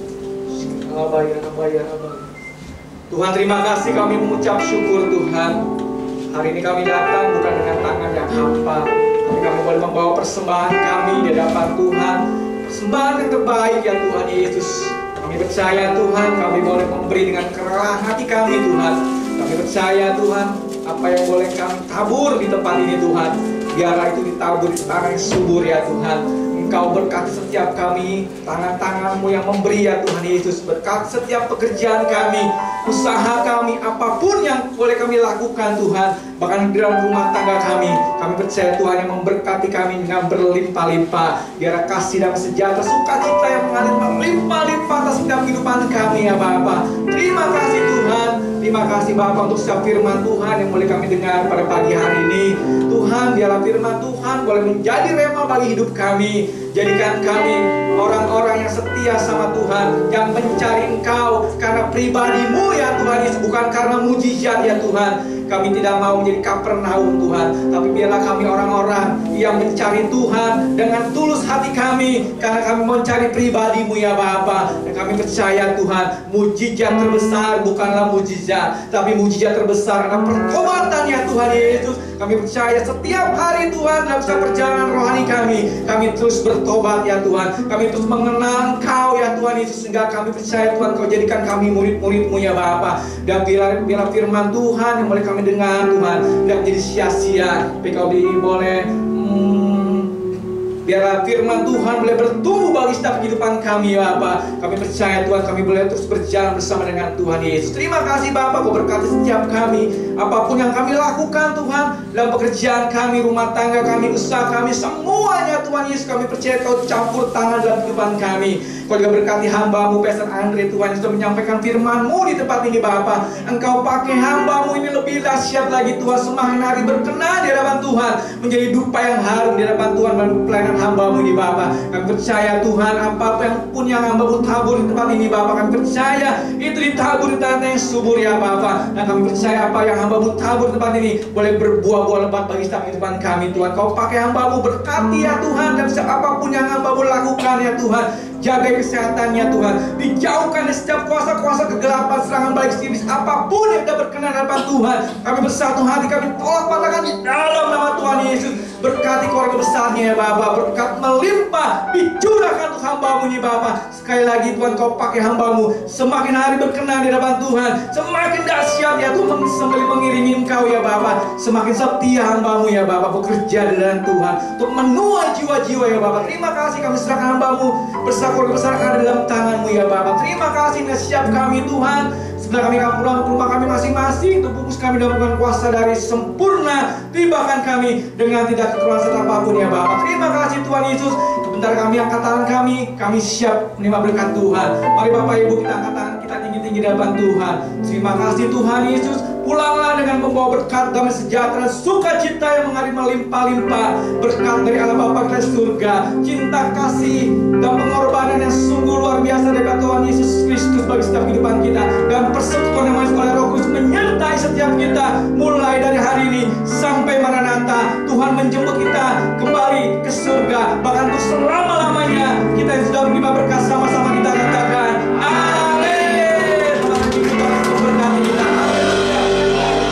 Abah ya, Abah ya, Abah. Tuhan, terima kasih, kami mengucap syukur Tuhan. Hari ini kami datang bukan dengan tangan yang hampa, tapi kami boleh membawa persembahan kami di hadapan Tuhan. Persembahan yang terbaik ya Tuhan Yesus. Kami percaya Tuhan, kami boleh memberi dengan kerelaan hati kami Tuhan. Kami percaya Tuhan, apa yang boleh kami tabur di tempat ini Tuhan, biarlah itu ditabur di tanah yang subur ya Tuhan. Engkau berkati setiap kami, tangan-tangan-Mu yang memberi ya Tuhan Yesus. Berkati setiap pekerjaan kami, usaha kami, apapun yang boleh kami lakukan Tuhan. Bahkan di dalam rumah tangga kami, kami percaya Tuhan yang memberkati kami dengan berlimpah-limpah. Biar kasih dan sejahtera, sukacita yang mengalir berlimpah-limpah atas setiap kehidupan kami ya Bapa. Terima kasih Tuhan. Terima kasih Bapa untuk setiap firman Tuhan yang boleh kami dengar pada pagi hari ini. Tuhan, biarlah firman Tuhan boleh menjadi rema bagi hidup kami. Jadikan kami orang-orang yang setia sama Tuhan, yang mencari Engkau karena pribadi-Mu ya Tuhan Yesus, bukan karena mujizat ya Tuhan. Kami tidak mau menjadi Kapernaum Tuhan, tapi biarlah kami orang-orang yang mencari Tuhan dengan tulus hati kami, karena kami mencari pribadi-Mu ya Bapa. Dan kami percaya Tuhan, mujizat terbesar bukanlah mujizat, tapi mujizat terbesar adalah pertobatan ya Tuhan Yesus. Kami percaya setiap hari Tuhan dalam setiap perjalanan rohani kami, kami terus bertobat ya Tuhan. Kami terus mengenal Engkau ya Tuhan Yesus, sehingga kami percaya Tuhan Kau jadikan kami murid-murid-Mu ya Bapa. Dan biarlah, biarlah firman Tuhan yang boleh kami dengar Tuhan tidak menjadi sia-sia, tapi Kau boleh hmm, biarlah firman Tuhan boleh bertumbuh bagi setiap kehidupan kami ya Bapa. Kami percaya Tuhan, kami boleh terus berjalan bersama dengan Tuhan Yesus. Terima kasih Bapa, Kau berkati setiap kami, apapun yang kami lakukan Tuhan, dalam pekerjaan kami, rumah tangga kami, usaha kami, semuanya Tuhan Yesus, kami percaya Kau campur tangan dalam kehidupan kami. Kau juga berkati hamba-Mu Pastor Andre Tuhan, yang sudah menyampaikan firman-Mu di tempat ini Bapa. Engkau pakai hamba-Mu ini lebih dahsyat lagi Tuhan, semakin hari berkenan di hadapan Tuhan, menjadi dupa yang harum di hadapan Tuhan melalui pelayanan hamba-Mu ini Bapa. Kami percaya Tuhan, apapun yang pun yang hamba-Mu tabur di tempat ini Bapa, kami percaya itu ditabur di tanah yang subur ya Bapa. Dan kami percaya apa yang hamba-Mu tabur di tempat ini boleh berbuah-buah lebat bagi setiap kehidupan kami Tuhan. Kau pakai hamba-Mu, berkati ya Tuhan, dan apapun yang hamba-Mu lakukan ya Tuhan, jaga kesehatannya Tuhan, dijauhkan dari setiap kuasa-kuasa kegelapan, serangan balik iblis, apapun yang tidak berkenan hadapan Tuhan. Kami bersatu hati, kami tolak patahkan di dalam nama Tuhan Yesus. Berkati keluarga besarnya ya Bapa, berkat melimpah dicurahkan untuk hamba-Mu ini Bapa. Sekali lagi Tuhan, Kau pakai hamba-Mu, semakin hari berkenan di hadapan Tuhan, semakin dahsyat ya Tuhan sembari mengiringi Engkau ya Bapa. Semakin setia hamba-Mu ya Bapa, bekerja di dalam Tuhan untuk menuai jiwa-jiwa ya Bapa. Terima kasih, kami serahkan hamba-Mu bersama keluarga besar ada dalam tangan-Mu ya Bapa. Terima kasih, siap kami Tuhan. Sebenarnya kami akan pulang ke rumah kami masing-masing, untuk bungkus kami dalam kuasa dari sempurna, tibakan kami dengan tidak kekurangan serta apapun ya Bapa. Terima kasih Tuhan Yesus. Sebentar kami angkat tangan kami, kami siap menerima berkat Tuhan. Mari Bapak Ibu kita angkat tangan kita tinggi-tinggi di hadapan Tuhan. Terima kasih Tuhan Yesus. Pulanglah dengan membawa berkat, damai sejahtera, sukacita yang mengalir melimpah-limpah. Berkat dari Allah Bapa kita di surga, cinta kasih dan pengorbanan yang sungguh luar biasa dari Tuhan Yesus Kristus bagi setiap kehidupan kita, dan persekutuan yang manis oleh Roh Kudus menyertai setiap kita mulai dari hari ini sampai Maranatha. Tuhan menjemput kita kembali ke surga, bahkan untuk selama-lamanya kita yang sudah menerima berkat sama